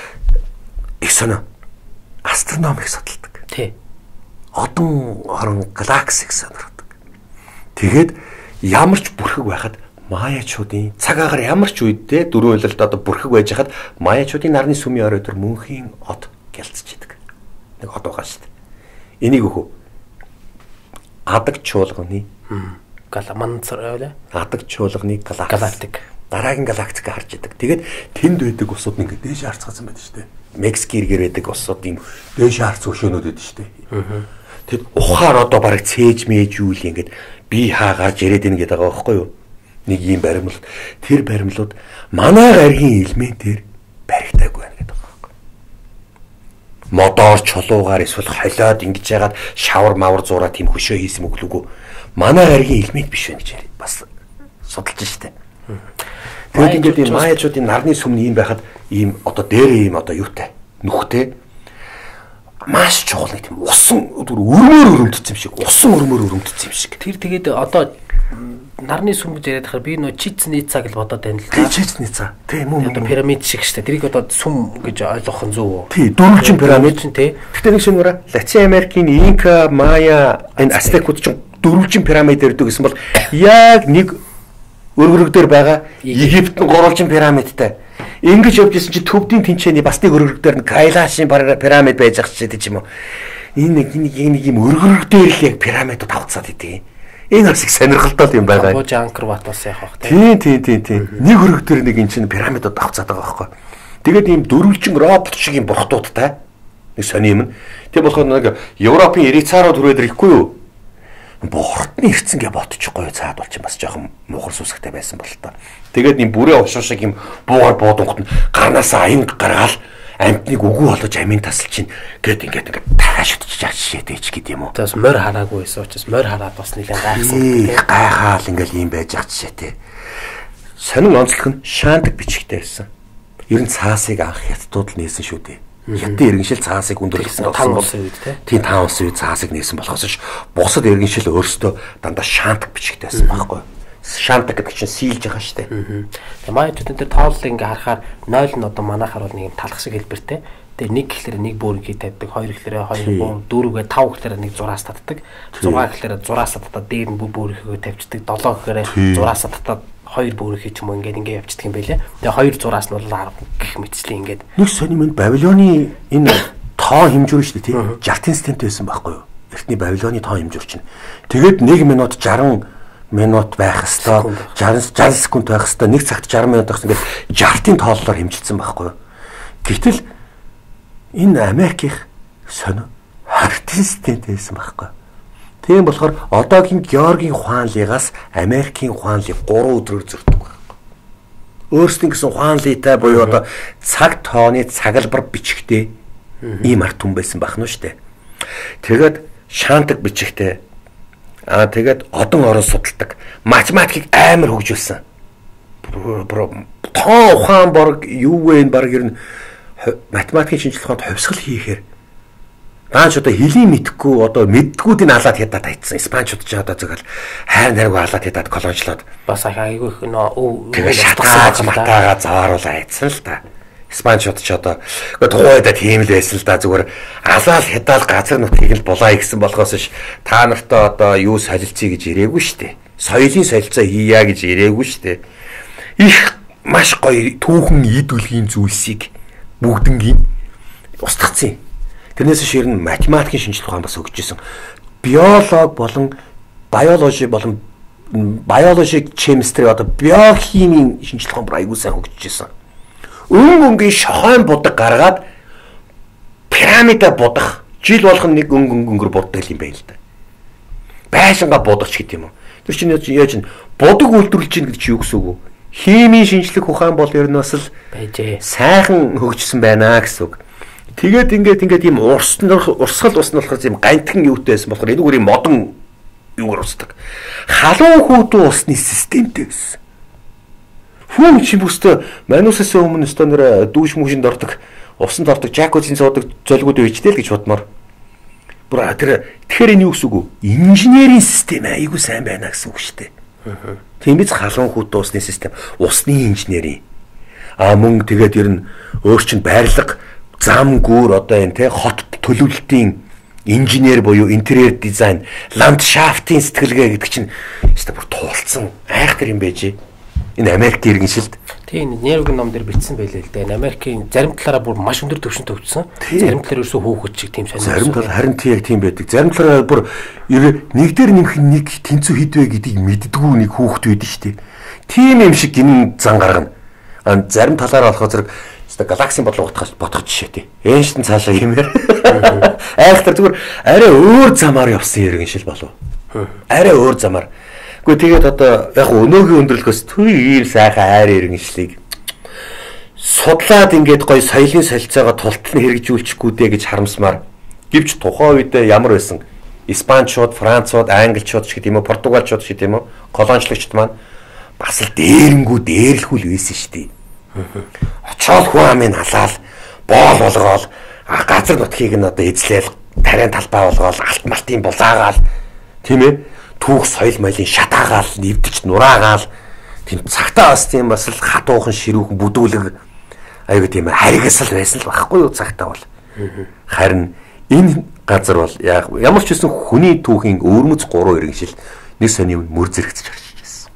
Их сонио. Астроном их судалдаг. Тий. Одон орон галаксиг сонирхдаг. Тэгээд ямар ч бүрхэг байхад маячуудын цаг агаар ямар ч үедээ дөрөв үйлэлд одоо бүрхэг байж хахад маячуудын нарны сүмийн орой төр мөнхийн од гялцж идэг. Нэг од байгаа шүү дээ. Энийг өхөө адаг чуулганы галаманцар ойлаа. Адаг чуулганы галактик. Дараагийн галактик харж идэг. Тэгээд тэнд байдаг усууд ингээд дээш харцгаасан байдаг шүү дээ. Мексик иргэр байдаг усууд ийм дээш харц өшөөнүүд байдаг шүү дээ. Тэгэд ухаар одоо бараг цээж мэж юу л ингээд би хаа гарч ирээд ийн гэдэг байгаа байхгүй юу? Нэг ийм баримлал. Тэр баримлууд манай гаргийн элементээр баригдаагүй байна гэдэг байгаа байхгүй. Модоор чулуугаар эсвэл холиод ингэж яагаад шавар мавар зураа тийм хөшөө хийсэн мөглөөгөө манай гаргийн элемент биш байна гэж бас судалж штэ. Тэгээд ингээд ийм маячуудын нарны сүмний юм байхад ийм одоо дээрээ ийм одоо юутай нүхтэй маш чухал нэг тийм усан өрмөр өрөмтсөн юм шиг усан өрмөр өрөмтсөн юм шиг. Тэр тэгээд одоо нарны сүм гэж яриад хахаар би нөө чицний цаг л бодоод байна л да. Чицний цаг. Тийм үү. Одоо пирамид шиг штэ. Тэрийг одоо сүм гэж ойлгох нь зөв үү? Тий, дөрвөлжин пирамид чинь тий. Гэхдээ нэг шингээрээ Латин Америкийн Инка, Майя, энэ Ацтекууд чинь дөрвөлжин пирамид ирдэг гэсэн бол яг нэг өргөрөг дээр байгаа Египтийн гурвалжин пирамидтай. Ингэж явж исэн чи төвдийн тэнцээний бас нэг өргөрөг дээр нь Кайлашийн пирамид байж ах чи тийм үү. Энэ нэг нэг юм өргөрөг дээр л яг пирамидууд авцаад идэв. Энэ бас их сонирхолтой юм байгаа. Камбож Анкор бат бас яах вэ? Тийм тийм тийм тийм. Нэг өргөг дээр нэг эн чинь пирамидууд авцаад байгаа байхгүй. Тэгээд ийм дөрвөлжин робот шиг юм бурхтуудтай нэг сони юм. Тэг болохоор нэг Европын Ирицаарууд түрээд ирэхгүй юу? Бурхтны ирцэн гэ ботчихгүй цаад бол чи бас жоохон мухар сүсгтэй байсан бол та. Тэгээд ийм бүрээ ушуу шиг юм буугаар буудангот нь гарнаасаа аян гаргаал амтныг үгүй болгож амин тасал чинь гээд ингээд ингээд таашдчих жишээтэй ч гэдэм үү. Тэгээс морь хараагүй байсан учраас морь хараад бас нэлээд гайхсан. Гайхаал ингээл юм байж ах жишээтэй. Сонин онцлог нь шаандаг бичгтэй байсан. Ер нь цаасыг анх хятадууд л нээсэн шүү дээ. Хятадын иргэншил цаасыг өндөрлсөн тан улсын үед тийм тан улсын үед цаасыг нээсэн болохоос ш бусад иргэншил өөрсдөө дандаа шаандаг бичгтэй байсан байхгүй. Шаандаг гэдэг чинь сийлж байгаа шүү дээ. Тэгээ маячуудын дээр тооллыг ингээ харахаар нойл нь одоо манайхаар бол нэг юм талах шиг хэлбэртэй. Тэгээ нэг гэхлээр нэг бөөргий тавьдаг, хоёр гэхлээр хоёр бөөр, дөрвгээ тав гэхлээр нэг зураас татдаг, зургаа гэхлээр зураас татаад дээр нь бөөргийгөө тавьчихдаг, долоо гэхээр зураас татаад хоёр бөөргий ч юм уу ингээд ингээ явчихдаг юм байлаа. Тэгээ хоёр зураас нь бол арга гэх мэтчлээ ингээд. Нэг сони мэд Бабилоны энэ тоо хэмжүүр шүү дээ тийм. шестьдесят цент байсан байхгүй юу? Эртний Бабилоны тоо хэмжүүр чинь. Тэгээд нэг минут шестьдесят минут байх хэвээр шестьдесят секунд байх хэвээр нэг цагт шестьдесят минут байх ингээд шестьдесят-ийн тооллоор хэмжилсэн байхгүй юу. Гэтэл энэ Америкийн сонио хартын системтэй байсан байхгүй. Тийм болохоор одоогийн Георгийн ухаанлыгаас Америкийн ухаанлыг гурван өдрөөр зөрдөг байхгүй. Өөрсдийн гэсэн ухаанлытай буюу одоо цаг тооны цагалбар бичгтэй ийм арт хүн байсан байх нь шүү дээ. Тэгээд шаантаг бичгтэй аа тэгээд одон орон судалдаг математикийг амар хөгжүүлсэн. Тоо ухаан борг юу вэ баг ер нь математикийн шинжилгээ ухаанд хувьсгал хийхээр даанч одоо хэлийг мэдхгүй одоо мэддгүүдийн алаад хядаад тайцсан. Испанчууд ч одоо зөвхөн хайр нариг алаад хядаад колончлоод бас айгүй их нөө тэгээд шатгааж матаага завааруулаа айцсан л та. Испанчууд ч одоо тухайдаа тийм л байсан л да зүгээр алаал хядаал газар нутгийг л булаа гэсэн болохоос ш та нартай одоо юу солилцъя гэж ирээгүй штэ. Соёлын солилцоо хийя гэж ирээгүй штэ. Их маш гоё түүхэн ийдүүлгийн зүйлсийг бүгднгийн устгацсан. Тэрнээс ширнэ математикийн шинжилгээ ухаан бас өгч ирсэн. Биолог болон биологи болон биологи chemistry одоо биохимийн шинжилгээ ухаан айгуу сайн өгч ирсэн. Өнгө өнгийн шохойн будаг гаргаад пирамида будах жил болгон нэг өнгө өнгөр буддаг юм байна л да. Байшинга будагч гэдэг юм уу. Тэр чинь яаж нь будаг үйлдвэрлэж чинь гэдэг чи юу гэсэн үг вэ? Химийн шинжлэх ухаан бол ер нь бас л байжээ. Сайхан хөгжсөн байна гэсэн үг. Тэгээд ингээд ингээд ийм урснах урсгал усна болохоор ийм гантхан юутай байсан болохоор энэ үрийн модон юугаар усдаг. Халуун хүүдэн усны системтэй байсан. Хүн чи бүстэ манусаас өмнө өстө нэр дүүш мүшинд ордог, усанд ордог, жакузин суудаг золгууд үйчтэй л гэж бодмоор. Бүр тэр тэгэхээр энэ юу гэсэн үг вэ? Инженерийн систем айгүй сайн байна гэсэн үг шүү дээ. Аа. Тийм биз халуун хүүдэн усны систем, усны инженерийн. А мөн тэгээд ер нь өөр чин байрлал зам гүр одоо энэ те хот төлөвлөлтийн инженер буюу интерьер дизайн, ландшафтын сэтгэлгээ гэдэг чинь өстой бүр туулцсан айхтар юм байж. Энэ Америк иргэншилд. Тийм нэрвэг ном дээр бичсэн байлээ л дээ. Америкийн зарим талаараа бүр маш өндөр түвшинд төвчсөн. Зарим талаар ерөөсөө хөөхөж чиг тийм сонирхол. Зарим тал харин тийм яг тийм байдаг. Зарим талаараа бүр нэг дээр нэмэх нэг тэнцүү хідвэ гэдгийг мэддэггүй нэг хөөхт байдаг шүү дээ. Тийм юм шиг гинэн зан гаргана. Зарим талаараа болохоор зэрэг өстой галаксын бодлого утгах бодох жишээ тий. Эйнштейн цаашаа юмэр. Айхтар зүгээр арай өөр замаар явсан иргэншил болов. Арай өөр замаар. Гэхдээ тэгээд одоо яг өнөөгийн өндөрлөхөөс түр ийм сайхан айр иргэншлийг судлаад ингээд гоё соёлын солилцоогоо тултал нь хэрэгжүүлчихгүй дээ гэж харамсмаар. Гэвч тухайн үед ямар байсан? Испанчууд, Францууд, Англичууд ч гэдэм үү, Португалчууд ч гэдэм үү, колоничлогчд маань бас л дээрэнгүү дээрлэхүүл байсан шүү дээ. Очоод хүн амын халаал, боол болгоол, газар нутгийг нь одоо эзлээл, тариан талбай болгоол, алт малтын булаагаал тийм ээ түүх соёл моёлын шатаагаал нэвдэж нураагаал тийм цагтаа бас тийм бас л хатуухан ширүүхэн бүдүүлэг аюу тийм харигасал байсан л байхгүй юу цагтаа бол харин энэ газар бол яг ямар ч гэсэн хүний түүхийн өвөрмөц гурван иргэншил нэг сони мөр зэрэгцэж оршиж байсан.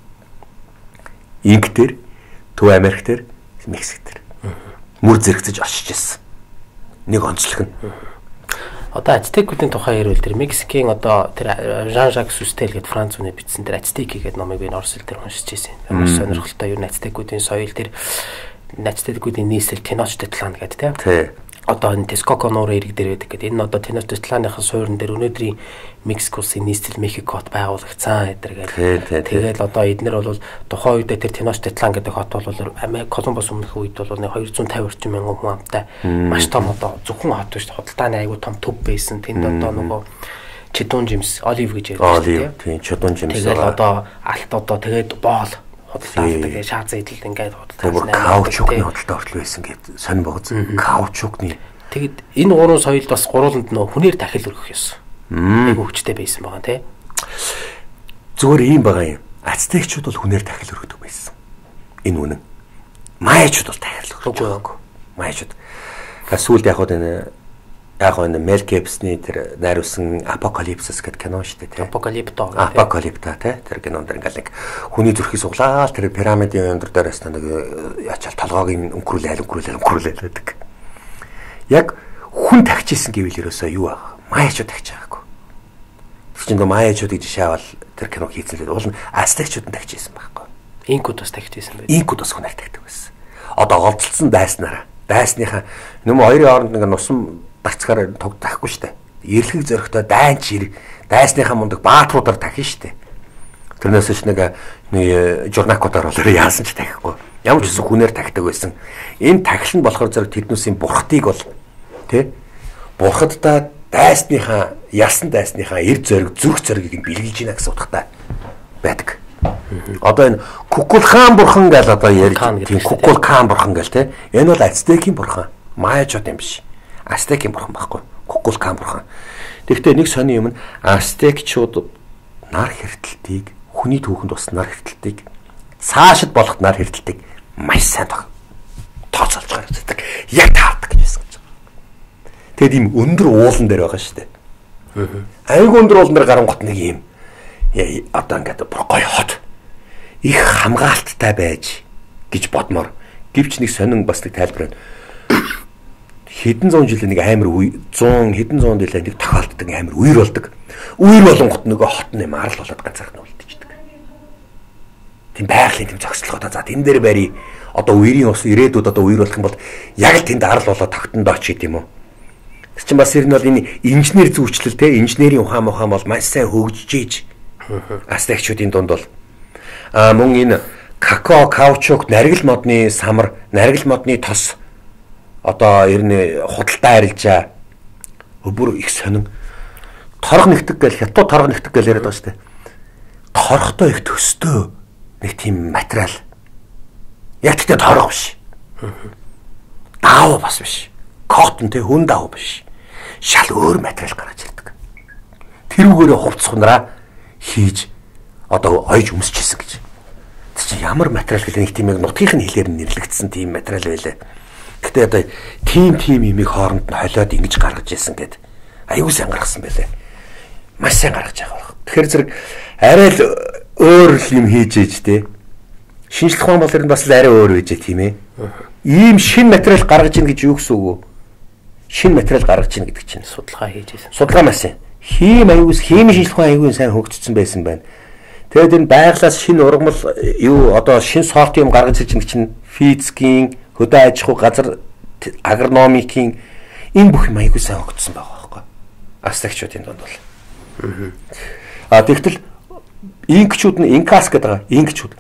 Инг дээр, Төв Америк дээр, Мексик дээр мөр зэрэгцэж оршиж байсан. Нэг онцлог нь одоо Ацтекуудын тухай ярил тэр Мексикийн одоо тэр Жан-Жак Сустел гэдэг Франц хүний бичсэн тэр Ацтеки гэдэг номыг би орос хэл дээр уншиж байсан. Маш сонирхолтой юу Ацтекуудын соёл тэр Ацтекуудын нийслэл Теночтитлан гэдэг тийм. Одоо энэ Texcoco нуурын ирэг дээр байдаг гэдэг. Энэ одоо Tenochtitlan-ын суурин дээр өнөөдрийн Мексик улсын нийслэл Мехикот байгуулагдсан гэдэг. Тэгээд одоо эднэр бол тухайн үед тэр Tenochtitlan гэдэг хот бол Америк Колумбус өмнөх үед бол хоёр зуун тавь орчим мянган хүн амтай маш том одоо зөвхөн хот биш худалдааны аягүй том төв байсан. Тэнд одоо нөгөө Чедон Жимс, Олив гэж ярьдаг тийм. Тийм, Чедон Жимс. Тэгээд одоо алт одоо тэгээд боол худалдаалдаг шааз идэл ингээд худалдаалсан. Каучукны худалдаа хүртэл байсан гэдэг сонир богц. Каучукны. Тэгэд энэ гурван соёлд бас гурваланд нөө хүнээр дахил өргөх ёсон. Айгу хүчтэй байсан байгаа тий. Зүгээр ийм байгаа юм. Ацтекчууд бол хүнээр дахил өргөдөг байсан. Энэ үнэн. Майячууд бол дахил өргөдөг. Майячууд. Сүүлд яг хөө энэ яг хөө энэ Мел Гибсний тэр найруулсан Апокалипсис гэдэг кино шүү дээ тий. Апокалипто. Апокалипта тий. Тэр кинонд ингээл нэг хүний зүрхийг суглаад тэр пирамидын өндөр дээрээс нэг ячаал толгойг өнгөрүүлээ өнгөрүүлээ өнгөрүүлээ гэдэг. Яг хүн тагчижсэн гэвэл ерөөсөө юу аа? Майячууд тагч байгаагүй. Тэр чинь майячуудыг жишээ авал тэр кино хийсэн л уул нь ацтекчууд нь тагчижсэн байхгүй. Инкуд бас тагчижсэн байх. Инкуд бас хүнээр тагдаг байсан. Одоо голцолсон дайснараа. Дайсныхаа нөм хоёрын хооронд ингээ нусан дарцгаар туг тахгүй штэ. Эрлэг зөрөгтэй дайн чир дайсныхаа мундаг баатруудаар тахин штэ. Тэрнээс ч нэг нэг журнакуудаар болоо яасан ч тахихгүй. Ямар ч гэсэн хүнээр тахдаг байсан. Энэ тахил нь болохоор зэрэг тэднүүсийн бурхтыг бол тий бурхаддаа дайсныхаа ясан дайсныхаа эр зориг зүрх зоригийг нь бэлгэлж гинэ гэсэн утгатай байдаг. Одоо энэ Кукулкан бурхан гэл одоо ярьж тийм Кукулкан бурхан гэл тий. Энэ бол Ацтекийн бурхан. Майячууд юм биш. Ацтекийн бурхан байхгүй. Кукулкан бурхан. Тэгэхдээ нэг сони юм нь Ацтекчууд нар хэртэлтийг хүний түүхэнд бас нар хэртэлтийг цаашид болох нар хэртэлтийг маш сайн тооцоолж гаргадаг. Яг таардаг гэж байсан. Тэгэд ийм өндөр уулан дээр байгаа шүү дээ. Айгүй өндөр уулан дээр гарангот нэг юм одоо ингээд гоё хот их хамгаалттай байж гэж бодмоор гэвч нэг сонин бас нэг тайлбар байна. Хэдэн зуун жилийн нэг амар үе зуун хэдэн зуун жилийн нэг тохиолддог амар үер болдог. Үер болонгот нөгөө хот нэм арал болоод ганцаарх нь үлдчихдэг. Тийм байгалийн тийм зогсолгоо за тэн дээр барий одоо үерийн ус ирээдүйд одоо үер болох юм бол яг л тэнд арал болоод тогтондоо ч гэдэм юм уу. Тэр чинь бас ер нь бол энэ инженер зүйчлэл те инженерийн ухаан ухаан бол маш сайн хөгжиж ийж астагчдын дунд бол а мөн энэ какао каучук наргил модны самар наргил модны тос одоо ер нь худалдаа арилжаа бүр их сонин торох нэгдэг гэл хятад торох нэгдэг гэл яриад байгаа шүү дээ. Торохтой их төстэй нэг тийм материал. Яг тэгтээ торох биш. Даав бас биш. Коттон тэ хүн даав биш. Шал өөр материал гаргаж ирдэг. Тэрүүгээрээ хувцсахнараа хийж одоо ойж өмсчихсэн гэж. Тэр чинь ямар материал гэхэл нэг тийм яг нутгийн хэлээр нэрлэгдсэн тийм материал байлаа. Гэтэ одоо тийм тийм имийг хооронд нь холиод ингэж гаргаж ирсэн гэд аюу сайн гаргасан байлаа. Маш сайн гаргаж байгаа. Тэгэхээр зэрэг арай л өөр юм хийж ээж те. Шинжлэх ухаан бол ер нь бас л арай өөр байж тийм ээ. Ийм шин материал гаргаж ийн гэж юу гэсэн үг вэ? Шин материал гаргаж ийн гэдэг чинь судалгаа хийж байсан. Судалгаа маш сайн. Хим аюус химийн шинжлэх ухаан аюун сайн хөгжсөн байсан байна. Тэгээд энэ байглаас шинэ ургамал юу одоо шинэ сорт юм гаргаж ирж байгаа чинь физикийн хөдөө аж ахуй газар агрономикийн энэ бүх юм аюул сайн хөгжсөн байгаа байхгүй. Астагчдын дунд бол. Аа тэгтэл инкчүүд нь инкас гэдэг байгаа. Инкчүүд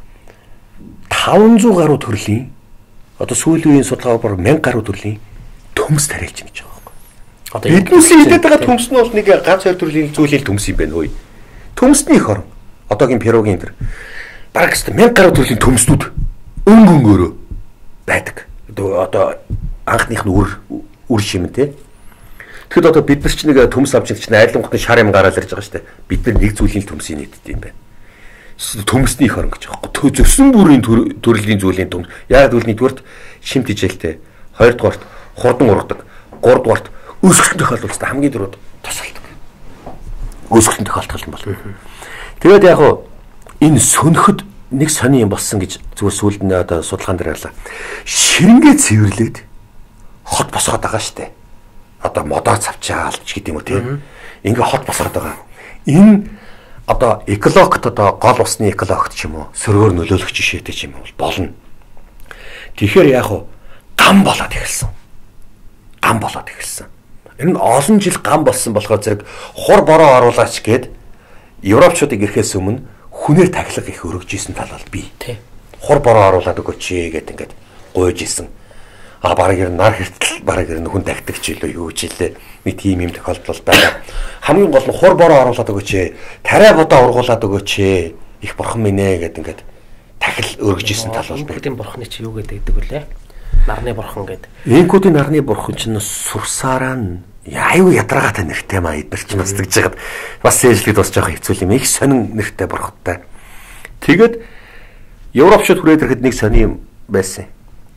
таван зуун гаруй төрлийн одоо сүүлийн үеийн судалгаа бүр мянга гаруй төрлийн төмс тариалж байна гэж байгаа байхгүй. Одоо эднүүсийн хилээд байгаа төмс нь бол нэг ганц хоёр төрлийн зүйлэл төмс юм байна үй. Төмсний их орн. Одоогийн Перугийн тэр бараг ч мянга гаруй төрлийн төмснүүд өнгө өнгөөрөө байдаг. Одоо анхных нь үр үр шимэн те. Тэгэхэд одоо бид нар ч нэг төмс авч чинь айлангууд шар юм гараал ирж байгаа шүү дээ. Бид нар нэг зүйлийн төмсийг нийтдэг юм байна. Төмсний их орн гэж байгаа байхгүй. Зөсөн бүрийн төрлийн зүйлийн төмс. Яг тэгвэл нэгдүгээрт шимт ижээлтэй, хоёрдугаарт хурдан ургадаг, гуравдугаарт өсгөлтөнд тохиолдолд хамгийн дөрөв тасалдаг. Өсгөлтөнд тохиолдох юм бол. Тэгээд яг хуу энэ сөнөхөд нэг сони юм болсон гэж зүгээр сүүлд нь одоо судалгаан дээр гарлаа. Ширингээ цэвэрлээд хот босгоод байгаа штэ. Одоо модоор цавчаал ч гэдэг юм уу тийм. Ингээ хот босгоод байгаа. Энэ одоо экологт одоо гол усны экологт ч юм уу сөргөөр нөлөөлөх жишээтэй ч юм бол болно. Тэгэхээр яг хуу гам болоод эхэлсэн. Гам болоод эхэлсэн. Энэ нь олон жил гам болсон болохоор зэрэг хур бороо оруулаач гээд Европчуудыг ирэхээс өмнө хүнээр тахилга их өргөж исэн тал бол бий. Тий. Хур бороо оруулаад өгөөч гээд ингээд гуйж исэн. А бараг ер нь нар хэртэл бараг ер нь хүн тахдаг ч илүү юу ч илээ. Нэг тийм юм тохиолдол байна. Хамгийн гол нь хур бороо оруулаад өгөөч. Тариа бодоо ургуулад өгөөч. Их бурхан минь ээ гээд ингээд тахил өргөж исэн тал бол бий. Инкуудын бурхны чи юу гэдэг вүлээ? Нарны бурхан гэдэг. Инкуудын нарны бурхан чинь Сурсараа нь аюу ядраагатай нэртэй маа эдэрч бас тэгж жагаад бас ээжлэхэд бас жоохон хэцүү юм. Их сонин нэртэй бурхтай. Тэгэд Европчууд хүрээд ирэхэд нэг сони юм байсан.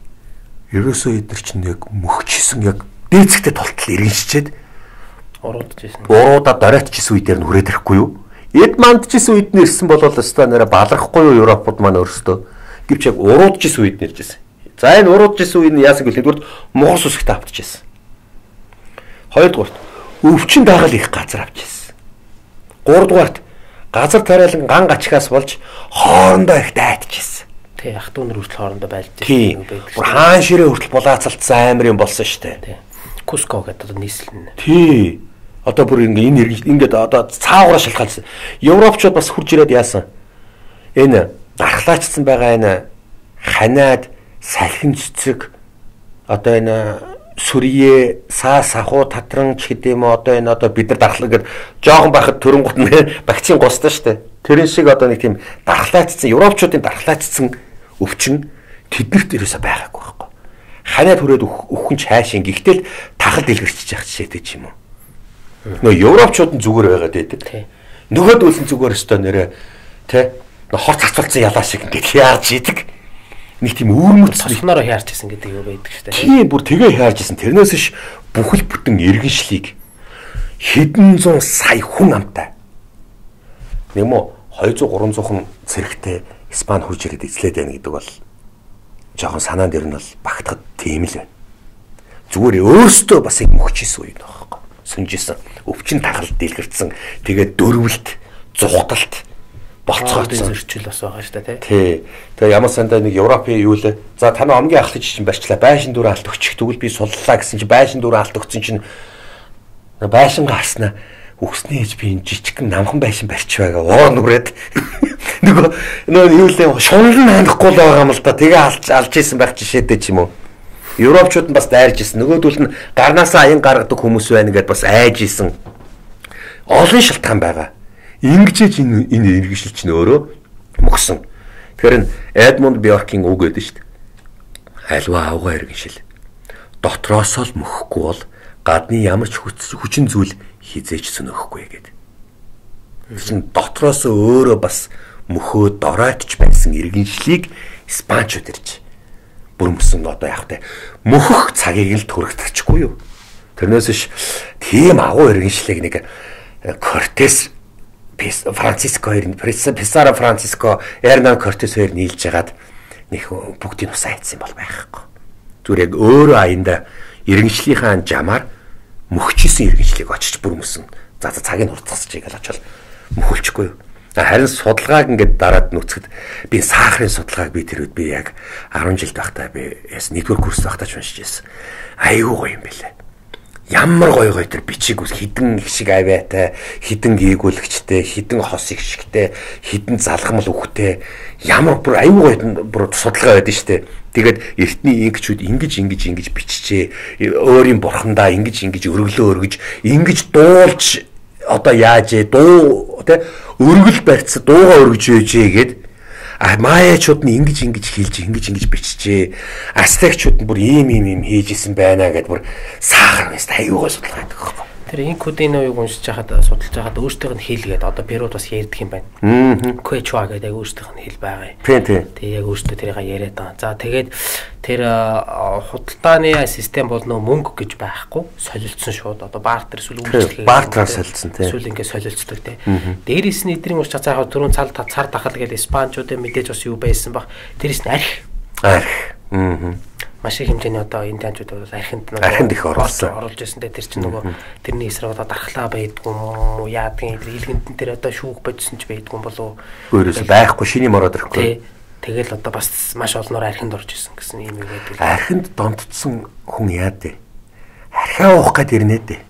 Ерөөсөө эдэр чинь яг мөхчсөн яг дээцэгтэй толтол иргэншчээд уруудчихсэн. Уруудаа доройтчихсэн үе дээр нь хүрээд ирэхгүй юу? Эд мандчихсэн үед нь ирсэн болол өстой нэрэ балархгүй юу Европууд маань өөрсдөө. Гэвч яг уруудчихсэн үед нь иржсэн. За энэ уруудчихсэн үе нь яасан гэвэл тэгвэл Монгол сүсгт автчихсан. Хоёрдугаарт өвчин дагал их газар авчихсан. Гуравдугаарт газар тариалан ган гачгаас болж хоорондоо их дайтчихсан. Тий, ах дүүнэр хүртэл хоорондоо байлж байсан. Бүр хаан ширээ хүртэл булаацалтсан амар юм болсон шүү дээ. Куско гэдэг одоо нийслэл. Тий. Одоо бүр ингээ энэ ингээд одоо цаагаараа шалгаалсан. Европчууд бас хурж ирээд яасан. Энэ дархлаачсан байгаа энэ ханаад салхин цэцэг одоо энэ сүрье саа сахуу татран ч гэдэм юм одоо энэ одоо бид нар дархлаа гэдэг жоохон байхад төрөнгөт нь вакцин густай шүү дээ. Тэрэн шиг одоо нэг тийм дархлаачсан европчуудын дархлаачсан өвчин тэднэрт ерөөсөй байгаагүй байхгүй. Ханаад хүрээд өхөн ч хайшин гэхдээ тахал дэлгэрчиж явах жишээтэй ч юм уу. Нөө европчууд нь зүгээр байгаад байдаг. Нөгөөд үлсэн зүгээр өстой нэрэ тэ хор цацуулсан ялаа шиг ингээд яарч идэг. Нэг тийм үүрмөц цоснороо яарч исэн гэдэг юу байдаг шүү дээ. Тийм бүр тэгээ яарч исэн. Тэрнээс ш бүхэл бүтэн иргэншлийг хэдэн зуун сая хүн амтай. Нэг мо двести гурамсад хүн цэрэгтэй Испани хурж ирээд эзлээд байна гэдэг бол жоохон санаан дээр нь бол багтахад тийм л байна. Зүгээр өөртөө бас их мөхчсэн үе байхгүй. Сүнжсэн өвчин тахал дэлгэрсэн тэгээд дөрвөлт зүхталт болцгооцсон зөрчил бас байгаа шүү дээ тий. Тэгээ ямар сандаа нэг Европын юу лээ. За таны омгийн ахлагч чинь барьчлаа. Байшин дүр алт өгчих тэгвэл би суллаа гэсэн чинь байшин дүр алт өгсөн чинь байшин гарснаа үхснээ гэж би энэ жижигхэн намхан байшин барьч байгаа. Оор нүрээд нөгөө нөгөө юу лээ шунал нь хандахгүй л байгаа юм л да. Тэгээ алж алж исэн байх жишээтэй ч юм уу. Европчууд нь бас дайрж исэн. Нөгөөдөл нь гарнаасаа аян гаргадаг хүмүүс байна гэдээ бас айж исэн. Олон шалтгаан байгаа. Ингэж энэ энэ иргэншил чинь өөрөө мөксөн. Тэгэхээр Эдмунд Бьоркийн үг гэдэг шүү дээ. Альва авгаа иргэншил. Дотроос л мөхгүй бол гадны ямар ч хүчин зүйл хизээч сөнөхгүй гэдэг. Тэгсэн дотроос өөрөө бас мөхөө доройтч байсан иргэншлийг Испаничууд ирж бүрмөсөн одоо яг тэ мөхөх цагийг л төрөгдчихгүй юу. Тэрнээс ш тийм агуу иргэншлийг нэг Кортес Франциско хоёр Писаро Франциско Эрнан Кортес хоёр нийлж хагаад нэг бүгдийг ус айцсан бол байхгүй. Зүгээр яг өөрөө аянда иргэншлийнхаа жамаар мөхчсэн иргэншлийг очиж бүрмөсөн. За за цагийг хурцгасчих гэж очил мөхөлчихгүй юу. Харин судалгааг ингээд дараад нүцгэд би сахарын судалгааг би тэр үед би яг арван жил байхдаа би яс нэгдүгээр курс байхдаа ч уншиж байсан. Айгүй гоё юм байлаа. Ямар гоё гоё тэр бичиг үс хідэн их шиг авиатай, хідэн гээгүүлэгчтэй, хідэн хос их шигтэй, хідэн залгамал үхтэй. Ямар бүр айгүй гоё бүр судалгаа байдаг штэ. Тэгээд эртний инкчүүд ингэж ингэж ингэж биччихээ. Өөрийн бурхандаа ингэж ингэж өргөлөө өргөж, ингэж дуулж одоо яаж ээ дуу тэ өргөл барьц дууга өргөж ээжээ гэд а маяачууд нь ингэж ингэж хийлж ингэж ингэж биччихээ. Астекчууд нь бүр ийм ийм ийм хийжсэн байна гэд бүр сахар байс аюугаа судалгаа гэдэг байхгүй. Тэр инкүүдийн үеийг уншиж хахад судалж хахад өөртөөх нь хэлгээд одоо Перуд бас ярьдаг юм байна. Аа. Квечуа гэдэг өөртөөх нь хэл байгаа юм. Тийм тийм. Тэгээ яг өөртөө тэрийг яриад байгаа. За тэгээд тэр худалдааны систем бол нөө мөнгө гэж байхгүй солилцсон шууд одоо бартер эсвэл үйлчлэгээ бартер солилцсон тийм. Эсвэл ингэ солилцдог тийм. Дээрээс нь эдрийн уурч цаахаа түрүүн цал цар тахал гэж Испаничуудын мэдээж бас юу байсан баг. Тэрээс нь арх. Арх. Аа. Маш их хэмжээний одоо энэ танчууд бол архинд нөгөө архинд их оруулсан оруулж байсан дээр чинь нөгөө тэрний эсрэг одоо дархлаа байдгүй юм уу яадгийн илгэнд тэр одоо шүүх бодсон ч байдгүй юм болов өөрөөс байхгүй шиний мороод ирэхгүй тэгэл одоо бас маш олноор архинд орж исэн гэсэн юм байдаг архинд донтцсон хүн яад вэ архиа уух гээд ирнэ дээ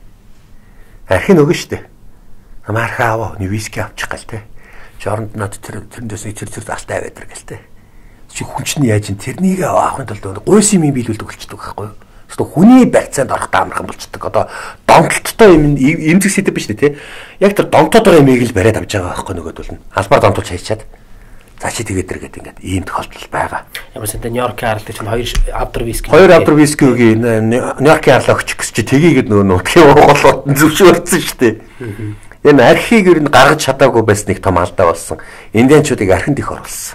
архин өгнө штэ намаа архиа аваа нэг виски авчих гал те жоронд над тэр тэрнээс нэг тэр тэр алтай байдаг гал те чи хүн чинь яаж ин тэрнийг авахын тулд гойс юм биелүүлдэг болчихдог байхгүй юу. Эсвэл хүний барьцаанд орохдоо амархан болчихдог. Одоо донтолттой юм эмзэг сэдв биш үү те. Яг тэр донтоод байгаа юмыг л бариад авч байгаа байхгүй нөгөөдөл нь. Албаар донтолж хайчаад за чи тэгээд дэр гэдэг ингээд ийм тохиолдол байгаа. Ямар сэнтэй Нью-Йоркийн арлыг чинь хоёр авдар виски. Хоёр авдар виски өгье. Нью-Йоркийн арлаа өгчих гэж чи тгийгээд нөгөө нутгийн уугалууд нь зөвшөөрсөн шүү дээ. Энэ архийг ер нь гаргаж чадаагүй байсныг том алдаа болсон. Индианчуудыг архинд их оруулсан.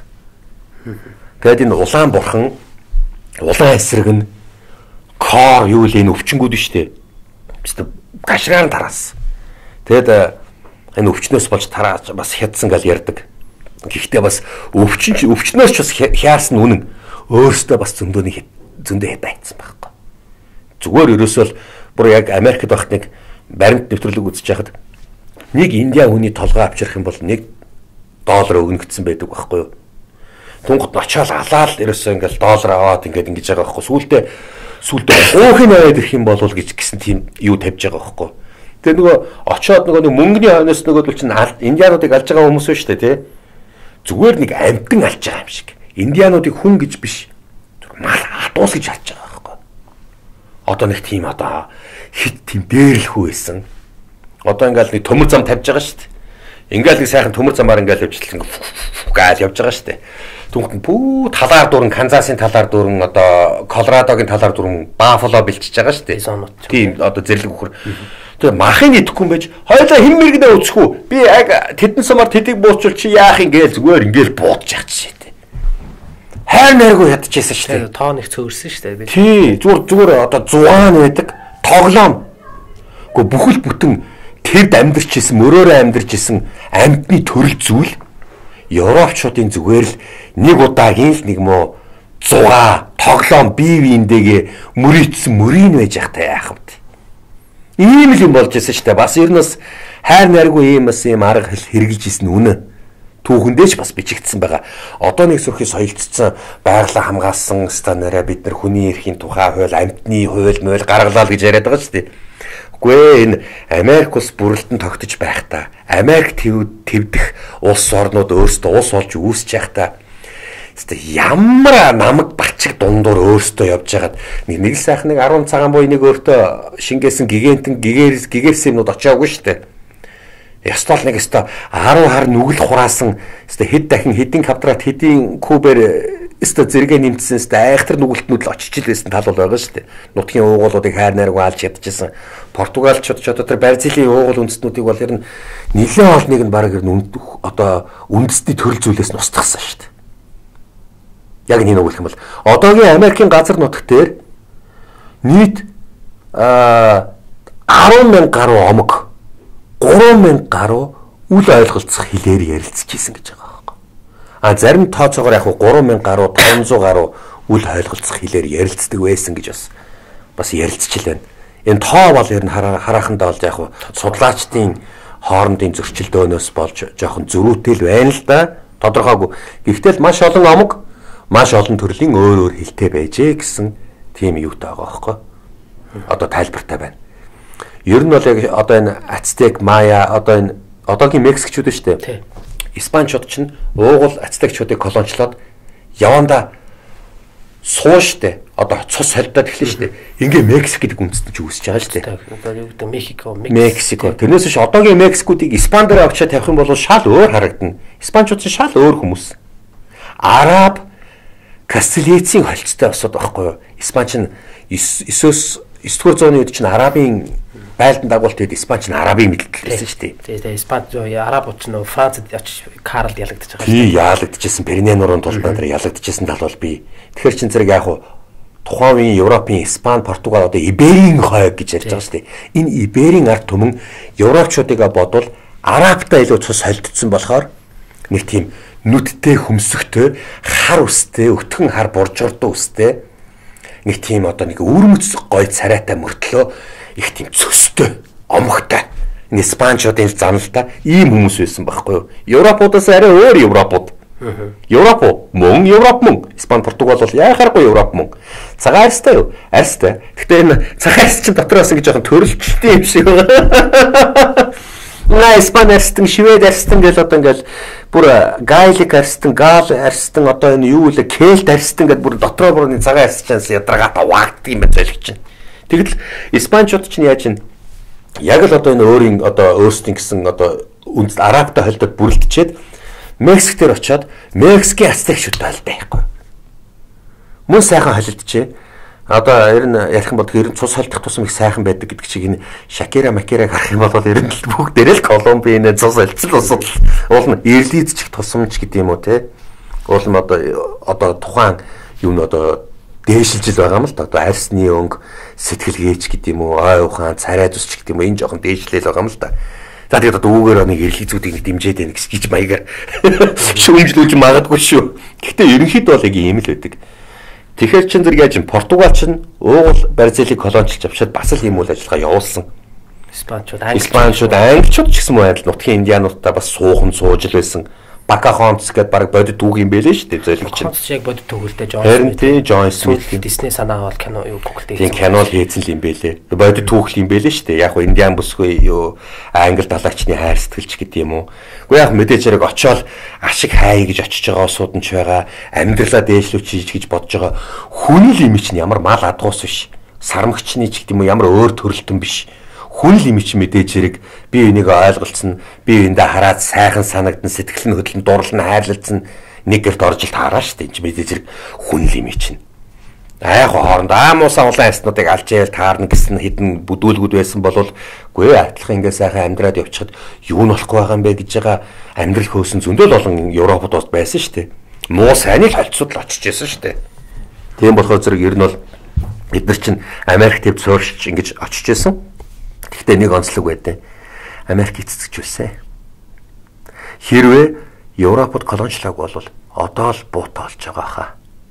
Тэгээд энэ улаан бурхан улаан эсрэг нь кор юу л энэ өвчнгүүд нь штэ. Бид гашраан тараас. Тэгэд энэ өвчнөөс болж тарааж бас хядсан гал ярддаг. Гэхдээ бас өвчин өвчнөөс ч бас хяарсан үнэн өөрөөсөө бас зөндөөний зөндөө хэд байцсан байхгүй. Зүгээр ерөөсөө бүр яг Америкт багт нэг баримт нэвтрүүлэг үзэж байхад нэг Индиа хүний толгой авчрах юм бол нэг доллар өгнө гэсэн байдаг байхгүй юу? Тунгад очиад алаал ерөөсөө ингээл доллар аваад ингээд ингэж байгаа байхгүй. Сүүлдээ сүлдээ уухын аваад ирэх юм бол гэж гисэн тийм юу тавьж байгаа байхгүй. Тэгээ нөгөө очоод нөгөө мөнгөний хойноос нөгөө чинь индиануудыг алж байгаа хүмүүс шүү дээ тий. Зүгээр нэг амтан алж байгаа юм шиг. Индиануудыг хүн гэж биш. Мал адуус гэж алж байгаа байхгүй. Одоо нэг тийм одоо хит тийм дээрлэхүү байсан. Одоо ингээл нэг төмөр зам тавьж байгаа шүү дээ. Ингээл нэг сайхан төмөр замаар ингээл явжлаа гаал явж байгаа шүү дээ. Түнхэн бүү талаар дуран Канзасын талаар дуран одоо Колорадогийн талаар дуран Баффало бэлчиж байгаа шүү дээ. Тийм одоо зэрлэг үхэр. Тэгээ махын идэхгүй юм байж хоёлаа хэн мэрэгнээ өцөхүү. Би яг тэдэн сумаар тэдийг буучвал чи яах юм гээл зүгээр ингээл буудаж яах чинь дээ. Хайр найргуу ядчихсан шүү дээ. Тоо нэг цөөрсөн шүү дээ. Тий зүгээр зүгээр одоо зугаан байдаг тоглоом. Гэхдээ бүхэл бүтэн тэрд амьдарч исэн мөрөөрөө амьдарч исэн амьтны төрөл зүйл Европчуудын зүгээр л нэг удаагийн л нэг муу зугаа тоглоом бие биендээгээ мөрийдсэн мөрийн байж ахтай яах вэ? Ийм л юм болж ирсэн шүү дээ. Бас ер нь бас хайр найргүй ийм бас ийм арга хэрэгжилж исэн үнэ. Түүхэндээ ч бас бичигдсэн байгаа. Одоо нэг сүрхий соёлцсон байгалаа хамгаалсан станараа бид нар хүний эрхийн тухай хууль, амьтны хууль, мөл гаргалаа гэж яриад байгаа шүү дээ. Үгүй энэ Америк улс бүрэлдэн тогтож байхдаа Америк твдэх улс орнууд өөрсдөө улс олж үүсэж байхдаа ямар намаг балчиг дундуур өөрсдөө явж байгаад нэг нэг л сайхан нэг арван цагаан буй нэг өөртөө шингээсэн гигантэн гигэрс гигэрсэмнүүд очиагүй шүү дээ. Ястол нэг өстө арав хар нүгэл хураасан өстө хэд дахин хэдийн квадрат хэдийн кубер өстө зэрэгэ нэмсэн өстө айхтар нүгэлтнүүд л очиж л байсан тал бол байгаа шүү дээ. Нутгийн уугуулуудыг хайр найргүй алж ядчихсан. Португалчууд ч одоо тэр Бразилийн уугуул үндэстнүүдийг бол ер нь нэлээд олныг нь баг ер нь одоо үндэсний төрөл зүйлээс нь устгасан шүү дээ. Яг нэг үг юм бол одоогийн Америкийн газар нутагт дээр нийт арван мянга гаруй омог гурван мянга гаруй үл ойлголцох хэлээр ярилцж ийсэн гэж байгаа байхгүй. А зарим тооцоогоор яг гурван мянга гаруй таван зуун гаруй үл ойлголцох хэлээр ярилцдаг байсан гэж бас бас ярилцж байна. Энэ тоо бол ер нь харахандаа бол яг судлаачдын хоорондын зөрчилдөөнөөс болж жоохон зөрүүтэй л байна л да. Тодорхойгүй. Гэхдээ маш олон омог маш олон төрлийн өөр өөр хэлтэй байжээ гэсэн тийм юутай байгаа байхгүй. Одоо тайлбартай байна. Ер нь бол яг одоо энэ Ацтек, Майя, одоо энэ одоогийн Мексикчууд шүү дээ. Испанчууд чинь уугуул Ацтекчуудыг колоничлоод яванда суун штэ. Одоо цус солидод эхлэн штэ. Ингээ Мексик гэдэг үндэстэн ч үүсэж байгаа штэ. Одоо юу гэдэг Мехико, Мексико. Тэрнээс ш одоогийн Мексикуудыг Испани дээр авчиад тавих юм бол шал өөр харагдана. Испанчууд чинь шал өөр хүмүүс. Араб Кастилицийн холцтой босоод байхгүй юу? Испани чинь эсөөс эсдүгээр зууны үед чинь арабын байлдан дагуулт үед Испани чинь арабын мэдлэлсэн шүү дээ. Тэгээ тэгээ Испани арабууд ч нөө Францад очиж Карлд ялагдчихж байгаа. Тий, ялагдчихсан. Пернянурын тулдаан дээр ялагдчихсан тал бол би. Тэгэхээр чин зэрэг яг уу тухайн үеийн Европын Испани, Португал одоо Иберийн хойг гэж ярьж байгаа шүү дээ. Энэ Иберийн ард түмэн Европчуудыг бодвол арабтай илүү цус солидсон болохоор нэг тийм нүдтэй хөмсгтэй хар үстэй өтгөн хар буржгардуу үстэй нэг тийм одоо нэг өрмөц гой царайтай мөртлөө их тийм цөстэй омогтой энэ Испанчуудын заналтай ийм хүмүүс байсан байхгүй юу? Европуудаас арай өөр Европууд. Европ мөн Европ мөн Испани, Португал бол яхааргүй Европ мөн. Цагаан арьстай юу? Арьстай. Гэхдээ энэ цагаан арьс чинь дотроос ингэ жоохон төрөлжтэй юм шиг байна. На Испани арьстан, Швед арьстан гэл одоо ингээл бүр гаэлик арьстан, гал арьстан одоо энэ юу вэ? Кельт арьстан гэдэг бүр дотроо бүр энэ цагаан арьсчаас ядаргаата ваагдаг юм байна л чинь. Тэгэл Испанчууд чинь яаж юм? Яг л одоо энэ өөрийн одоо өөрсдийн гэсэн одоо үнд арабтай холдоод бүрэлдэчихэд Мексик дээр очиод Мексикийн ацтекчуудтай холдоо байхгүй. Мөн сайхан холилдчихэ. Одоо ер нь ярих юм бол ер нь цус холдох тусам их сайхан байдаг гэдэг чиг энэ Шакира Макераг харах юм бол ер нь бүгдээрээ л Колумбийн цус холцол усууд уулна эрлийдчих тусамж гэдэг юм уу те. Уулна одоо одоо тухайн юу н одоо дээшилж байгаа юм л да. Одоо арьсны өнгө, сэтгэлгээч гэдэг юм уу, ой ухаан, царай тусч гэдэг юм уу энэ жоохон дээшлэл байгаа юм л да. За тэгээд одоо үүгээр нэг эрлийзүүдийг нэг дэмжээд байна гэж маягаар шүүмжлүүлж магадгүй шүү. Гэхдээ ерөнхийдөө бол яг ийм л байдаг. Тэгэхээр чин зэрэг яаж юм Португал чинь уугуул Бразилийг колоничилж авчиад бас л ийм үйл ажиллагаа явуулсан. Испанчууд, Испанчууд, англичууд ч гэсэн мөн адил нутгийн индиануудтай бас суухан сууж л байсан. Pocahontas гэдээ баг бодит үг юм байлээ шүү дээ зөөлөгч. Pocahontas яг бодит төгөлтэй John. Харин тий John Smith Disney санаа бол кино юу Google дээр. Тийм кино хийсэн юм байлээ. Бодит түүх юм байлээ шүү дээ. Яг хөө Индиан бүсгүй юу англи далайчны хайр сэтгэлч гэдэг юм уу. Уу яг мэдээж хэрэг очиод ашиг хай гэж очиж байгаа усууданч байгаа. Амьдралаа дээшлүүч хийж гэж бодож байгаа. Хүний л юм чинь ямар мал адгуус биш. Сармагчны ч гэдэг юм уу ямар өөр төрөлтөн биш. Хүн л юм чи мэдээж хэрэг би энийг ойлголцсон би эндээ хараад сайхан санагдан сэтгэл нь хөдлөн дурлан хайрлалцсан нэг гэрт орж ил таараа штэ энэ мэдээж хэрэг хүн л юм чинь айх хооронд аамуусаа улаан яснуудыг алж яйл таарна гэсэн хідэн бүдүүлгүүд байсан болвол үгүй адилхан ингээ сайхан амьдраад явчихад юу нь болохгүй байгаа юм бэ гэж байгаа амьдрал хөөсөн зөндөл олон Европод бас байсан штэ муу сайныг холцсод л очиж байсан штэ тийм болохоор зэрэг ер нь бол бид нар чинь Америк төв цөөрч ингэж очиж байсан. Гэхдээ нэг онцлог байдیں۔ Америк эцэцгч байсан. Хэрвээ Европод колоничлаг бол одоо л буутаа болж байгаа хаа.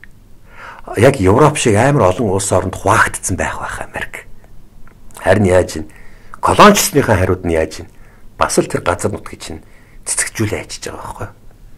Яг Европ шиг амар олон улс оронд хуваагдсан байх байх Америк. Харин яаж ин колоничлсныхаа хариуд нь яаж ин бас л тэр газар нутгийг чинь цэцгэжүүлээ ачиж байгаа байхгүй.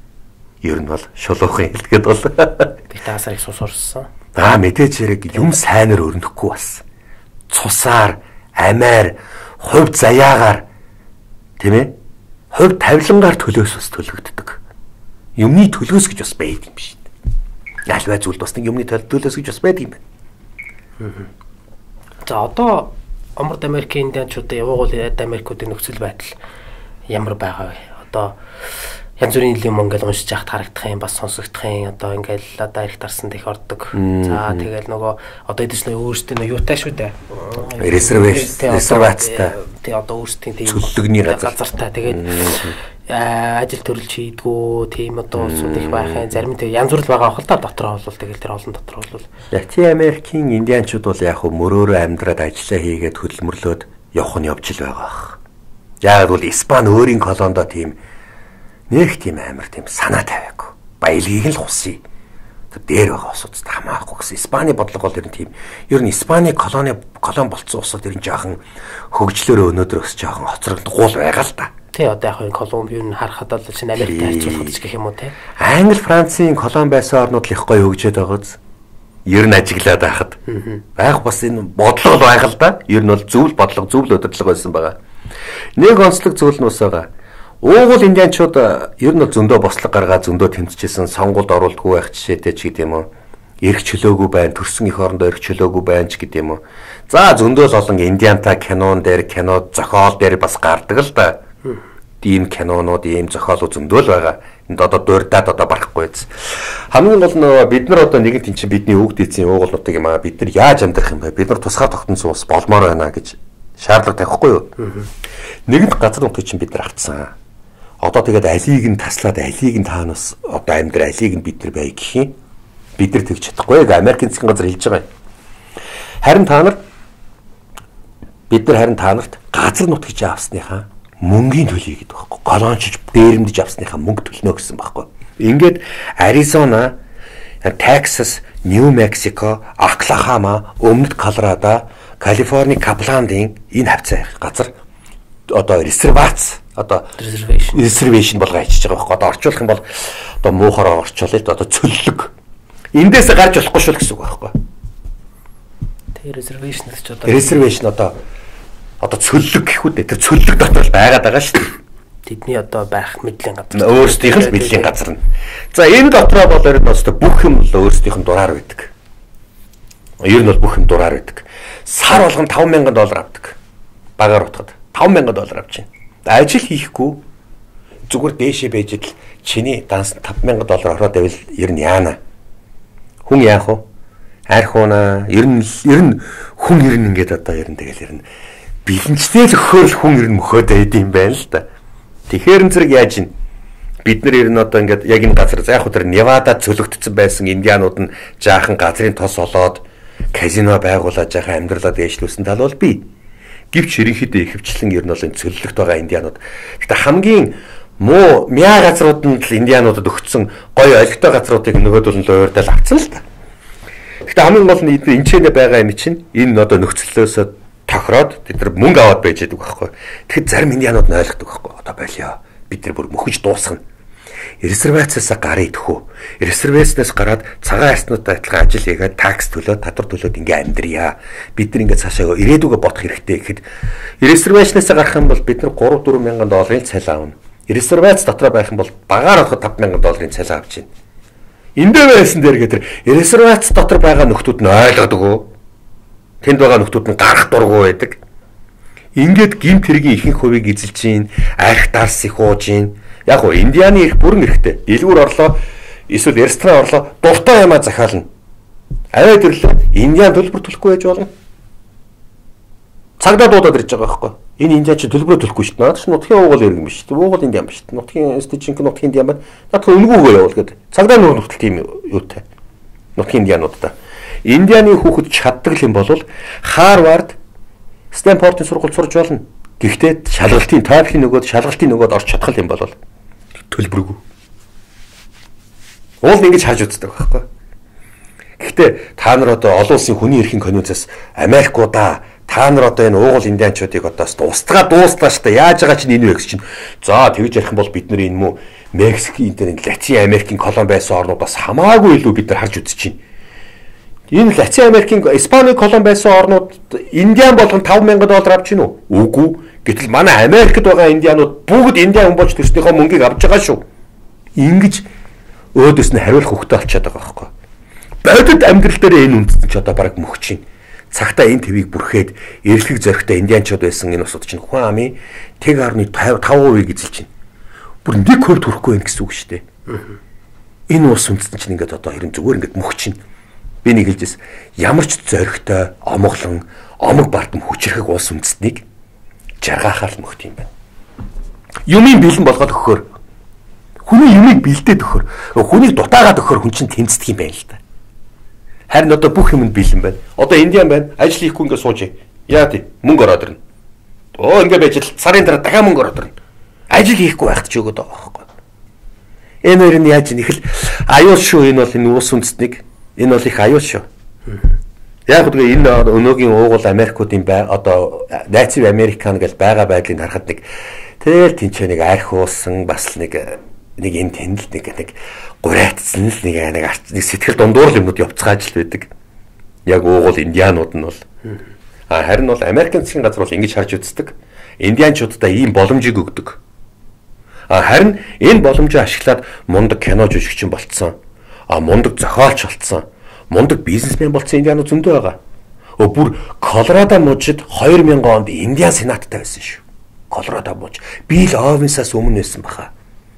Ер нь бол шулуухан хэлгээд бол би таасаар их сус урссан. Аа мэдээж хэрэг юм сайнаар өрнөхгүй бас. Цусаар амаар хувь заяагаар тийм ээ хувь тавилангаар төлөөс бас төлөгддөг. Юмны төлөөс гэж бас байд юм биш. Альваа зүйлд бас нэг юмны төлөөс гэж бас байд юм байна. За одоо Умард Америкийн индианчуудын явуул Америкуудын нөхцөл байдал ямар байгаа вэ? Одоо янз бүрийн юм ингээл уншиж яхад харагдах юм бас сонсогдох юм одоо ингээл одоо их дарсан их ордог. За тэгэл нөгөө одоо эдээс нь өөрсдөө юутай шүү дээ. Резервэшн, резервацтай. Тэг одоо өөрсдийн тийм цөллөгний газартай. Тэгээд ажил төрөлж хийдгүү тийм одоо улсууд их байхын зарим нь янз бүр л байгаа хэл та дотроо бол тэгэл тэр олон дотроо бол Латин Америкийн индианчууд бол яг хөө мөрөөрөө амьдраад ажиллаа хийгээд хөдөлмөрлөөд явах нь явж л байгаа. Яг бол Испани өөрийн колондоо тийм нэг тийм амар тийм санаа тавиагүй. Баялагийг л хусъя. Тэр дээр байгаа усууд хамаахгүй гэсэн. Испани бодлого бол ер нь тийм. Ер нь Испани колони колон болцсон усууд ер нь жаахан хөгжлөөрөө өнөөдөр өсөж жаахан хоцрогдгуул байгаа л та. Тий одоо яг энэ Колумб юу н харахад бол чинь Америктэй харьцуулахад ч гэх юм уу те. Англи, Францын колон байсан орнууд л их гоё хөгжөөд байгааз. Ер нь ажиглаад байхад. Байх бас энэ бодлого байга л да. Ер нь бол зөвл бодлого, зөвл удирдлага байсан байгаа. Нэг онцлог зүйл нь бас байгаа. Уугуул индианчууд ер нь зөндөө бослог гаргаа зөндөө тэмцэжсэн сонгуульд оруулдаггүй байх жишээтэй ч гэдэг юм уу. Эрх чөлөөгүй байна, төрсөн их орондоо эрх чөлөөгүй байна ч гэдэг юм уу. За зөндөө л олон индианта кинон дээр, кино зохиол дээр бас гардаг л да. Ийм кинонууд, ийм зохиолууд зөндөө л байгаа. Энд одоо дуурдаад одоо барахгүй биз. Хамгийн гол нь бид нар одоо нэгэн тийм чинь бидний үг дээдсэн уугуулнуудыг юм аа бид нар яаж амьдрах юм бэ? Бид нар тусгаар тогтсон ус болмоор байна гэж шаардлага тавихгүй юу? Нэгэнт газар нутгийг чинь бид нар авцсан. Одоо тэгээд алийг нь таслаад алийг нь таанаас одоо амьдрал алийг нь бид нар бай гэх юм. Бид нар тэгж чадахгүй яг Америкийн засгийн газар хэлж байгаа юм. Харин та нар бид нар харин та нарт газар нут гэж авсныхаа мөнгөний төлөй гэдэг байхгүй. Колончиж дээрэмдэж авсныхаа мөнгө төлнө гэсэн байхгүй. Ингээд Аризона, Texas, New Mexico, Oklahoma, Өмнөд Колорадо, Калифорни, Капландын энэ хавцаа газар одоо резервац одоо reservation reservation болгоо ачиж байгаа байхгүй. Одоо орчуулах юм бол одоо муухаараа орчуулъя одоо цөллөг. Эндээс гарч болохгүй шул гэсэн үг байхгүй. Тэгээ reservation гэж одоо reservation одоо одоо цөллөг гэх үү. Тэр цөллөг дотор л байгаад байгаа шүү дээ. Тэдний одоо байх мэдлийн газар. Өөрсдийнх нь мэдлийн газар нь. За энэ дотроо бол ер нь бас бүх юм л өөрсдийнх нь дураар байдаг. Ер нь бол бүх юм дураар байдаг. Сар болгон таван мянган доллар авдаг. Багаар утгад таван мянган доллар авч байна. Ажил хийхгүй зүгээр дээшээ байж л чиний данс таван мянган доллар ороод байвал ер нь яана. Хүн яах вэ? Арх уунаа. Ер нь ер нь хүн ер нь ингээд одоо ер нь тэгэл ер нь бэлэнчтэй л өгөхөөр хүн ер нь мөхөөд байд юм байна л да. Тэгэхээр энэ зэрэг яаж ийн бид нар ер нь одоо ингээд яг энэ газар яг хөө тэр Невада цөлөгдсөн байсан индианууд нь жаахан газрын тос олоод казино байгуулаад жаахан амьдралаа дээшлүүлсэн тал бол бий. Гэвч ерөнхийдөө ихэвчлэн ер нь бол энэ цөллөгт байгаа индианууд. Гэтэ хамгийн муу мяа газрууд нь л индиануудад өгсөн гоё олигтой газруудыг нөгөөдөл нь л уурдал авцсан л та. Гэтэ хамгийн гол нь энэ ч нэ байгаа юм чинь энэ одоо нөхцлөөсөө тохироод тэд нар мөнгө аваад байж байгаа байхгүй. Тэгэхээр зарим индианууд нь ойлгодог байхгүй. Одоо болио. Бид нар бүр мөхөж дуусгана. резервациасаа гараа идэхүү. Резервацнаас гараад цагаан арснуудтай адилхан ажил хийгээд такс төлөөд татвар төлөөд ингээ амьдрья. Бид нар ингээ цаашаа ирээдүгөө бодох хэрэгтэй гэхэд резервацнаас гарах юм бол бид нар три дөрвөн мянган долларын цалин авна. Резервац дотроо байх юм бол багаар авахд таван мянган долларын цалин авч байна. Эндээ байсан дээр гэдэг резервац дотор байгаа нөхдүүд нь ойлгодог уу? Тэнд байгаа нөхдүүд нь гарах дургу байдаг. Ингээд гимт хэргийн ихэнх хувийг эзэлж гин, арх дарс их ууж гин. Яг гоо Индианы их бүрэн эрэхтэй. Илгүүр орлоо, эсвэл ресторан орлоо, дуртай юмаа захиална. Аваад ирлээ Индиан төлбөр төлөхгүй байж болно. Цагдаа дуудаад ирж байгаа байхгүй. Энэ Индиан чи төлбөрөө төлөхгүй шүү дээ. Наад чи нутгийн уугуул иргэн биш. Уугуул Индиан биш. Нутгийн стежинг нутгийн Индиан байна. Наад өнгөөгөө явуул гэдэг. Цагдаа нуур нутгал тийм юутай. Нутгийн Индиануудтай. Индианы хүүхэд чаддаг юм бол Харвард, Стэнфордын сургууль сурж болно. Гэхдээ шалгалтын тайлхын нөгөөд шалгалтын нөгөөд орч чадах юм бол төлбөргүй. Уул ингэж харж үздэг байхгүй. Гэхдээ та нар одоо олон улсын хүний эрхийн конвенцээс Америкуудаа та нар одоо энэ уугуул индианчуудыг одоо устгаа дуустлаа шүү дээ. Яаж байгаа чинь энэ вэ гэж чинь. За тэгж ярих юм бол бид нар энэ мүү Мексикийн энэ Латин Америкийн колони байсан орнуудаас хамаагүй илүү бид нар харж үзэж чинь. Энэ Латин Америкийн Испани колони байсан орнууд Индиан болгон таван мянган доллар авч гин үү? Үгүй. Гэтэл манай Америкт байгаа индианууд бүгд Индиан хүн болж төрснийхөө мөнгийг авч байгаа шүү. Ингиж өөдөөс нь хариулах хөвгтэй болчиход байгаа байхгүй. Бодит амьдрал дээр энэ үндэстэн ч одоо бараг мөх чинь. Цагтаа энэ твийг бүрхээд эрэлхэг зоригтой индианчууд байсан энэ усуд чинь хүн амын тэг орны таван хувийг эзэлж байна. Бүр нэг хувь төрөхгүй байх гэсэн үг шүү дээ. Энэ ус үндэстэн чинь ингээд одоо хэрэг зүгээр ингээд мөх чинь. Би нэг хэлжээс ямар ч зоригтой, омглон, омог бардам хүчрэх ус үндэстнийг жаргахаар мөхт юм байна. Юмын бэлэн болгоод өгөхөөр хүний юмыг бэлдээд өгөхөөр хүнийг дутаагаад өгөхөөр хүн чинь тэмцдэг юм байна л да. Харин одоо бүх юмд бэлэн байна. Одоо Индиан байна. Ажил хийхгүй ингээд сууж. Яа тий мөнгө ороод ирнэ. Оо ингээд байж л сарын дараа дахиад мөнгө ороод ирнэ. Ажил хийхгүй байхад ч өгöd байгаа байхгүй. Энэ хоёр нь яаж нэг л аюул шүү. Энэ бол энэ уус үндэстнийг энэ бол их аюул шүү. Яг үгүй энэ өнөөгийн уугуул Америкуудын бай одоо найцын Американ гэж байгаа байдлыг харахад нэг тэгэл тэнцээ нэг арх уусан бас нэг нэг энэ тэндэл нэг нэг гураатсан л нэг нэг нэг сэтгэл дундуур юмнууд явцгааж л байдаг. Яг уугуул индианууд нь бол а харин бол Америкийн засгийн газар бол ингэж харж үздэг. Индианчуудаа ийм боломжийг өгдөг. А харин энэ боломжийг ашиглаад мундаг кино жүжигчин болцсон. А мундаг зохиолч болцсон. Мундаг бизнесмен болсон индианууд зөндөө байгаа. Өө бүр Колорадо мужид две тысячи онд Индиан сенаттай байсан шүү. Колорадо муж. Билл Овенсаас өмнө байсан баха.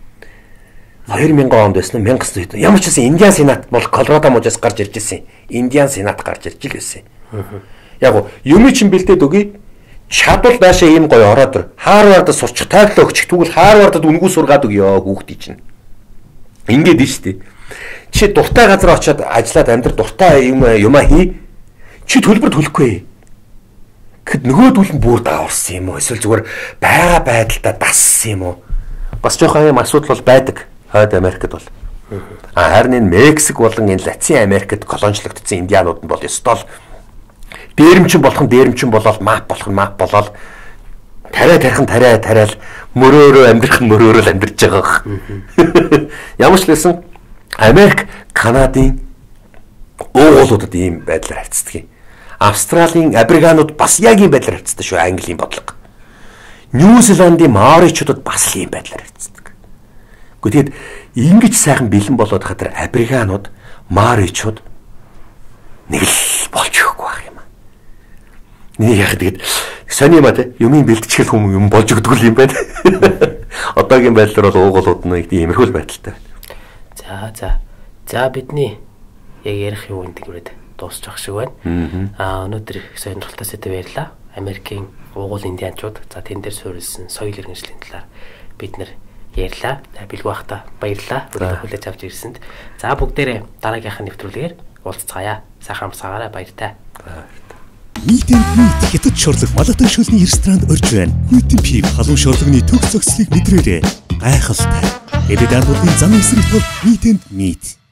две тысячи онд байсан нь мянга хэд. Ямар ч гэсэн Индиан сенат бол Колорадо мужаас гарч ирж ирсэн. Индиан сенат гарч ирж ирсэн. Яг гоо юмий чин бэлдээд өгье. Чадвал наашаа ийм гоё ороод ир. Харвардд сурчих тайлбар өгчих. Тэгвэл Харвардд үнгүү сургаад өгье хүүхдий чинь. Ингээд нь шүү дээ. Чи дуртай газар очиод ажиллаад амьдрал дуртай юм юмаа хий. Чи төлбөр төлөхгүй. Гэхэд нөгөөдүүл нь бүр дааварсан юм уу? Эсвэл зүгээр байгаа байдалтай дассан юм уу? Бас жоохон юм асуудал бол байдаг. Хойд Америкт бол. А харин энэ Мексик болон энэ Латин Америкт колоничлогдсон индианууд нь бол ёстой л дээрэмчин болох нь дээрэмчин болоод мап болох нь мап болоод тариа тарих нь тариа тариал мөрөөрөө амьдрах нь мөрөөрөө л амьдарч байгаа. Ямар ч лсэн Америк, Канадын уугуулуудад ийм байдлаар харьцдаг юм. Австралийн абориганууд бас яг ийм байдлаар харьцдаг шүү, Английн бодлого. Нью-Зеландын маоричуудад бас л ийм байдлаар харьцдаг. Гэхдээ тэгэд ингэж сайхан бэлэн болоод хатар абориганууд, маоричууд нэг л болж өгөхгүй байх юм. Нэг яг тэгэд сони юм а те юмын бэлтчихэл хүм юм болж өгдөг юм байна. Одоогийн байдлаар бол уугуулууд нь ийм иймэрхүү байдалтай байна. За за. За бидний яг ярих юм ингээд дуусчих шиг байна. Аа өнөөдөр их сонирхолтой сэдв ярьлаа. Америкийн уугуул индианчууд за тэн дээр суурилсан соёл иргэншлийн талаар бид нэр ярьлаа. Бэлгүй бахта баярлалаа. Хүлээж авч ирсэнд. За бүгдээрээ дараагийнхаа нэвтрүүлгээр уулзцаая. Сайхан амсгаараа баяртай. Meet and Meet хятад шорлог малатын шөлний ресторанд орж байна. Meet and Meet халуун шорлогны төг зөкслийг мэдрээрэй. Гайхалтай. Эдгээр ардуудын зам эсрэг тул Meet and Meet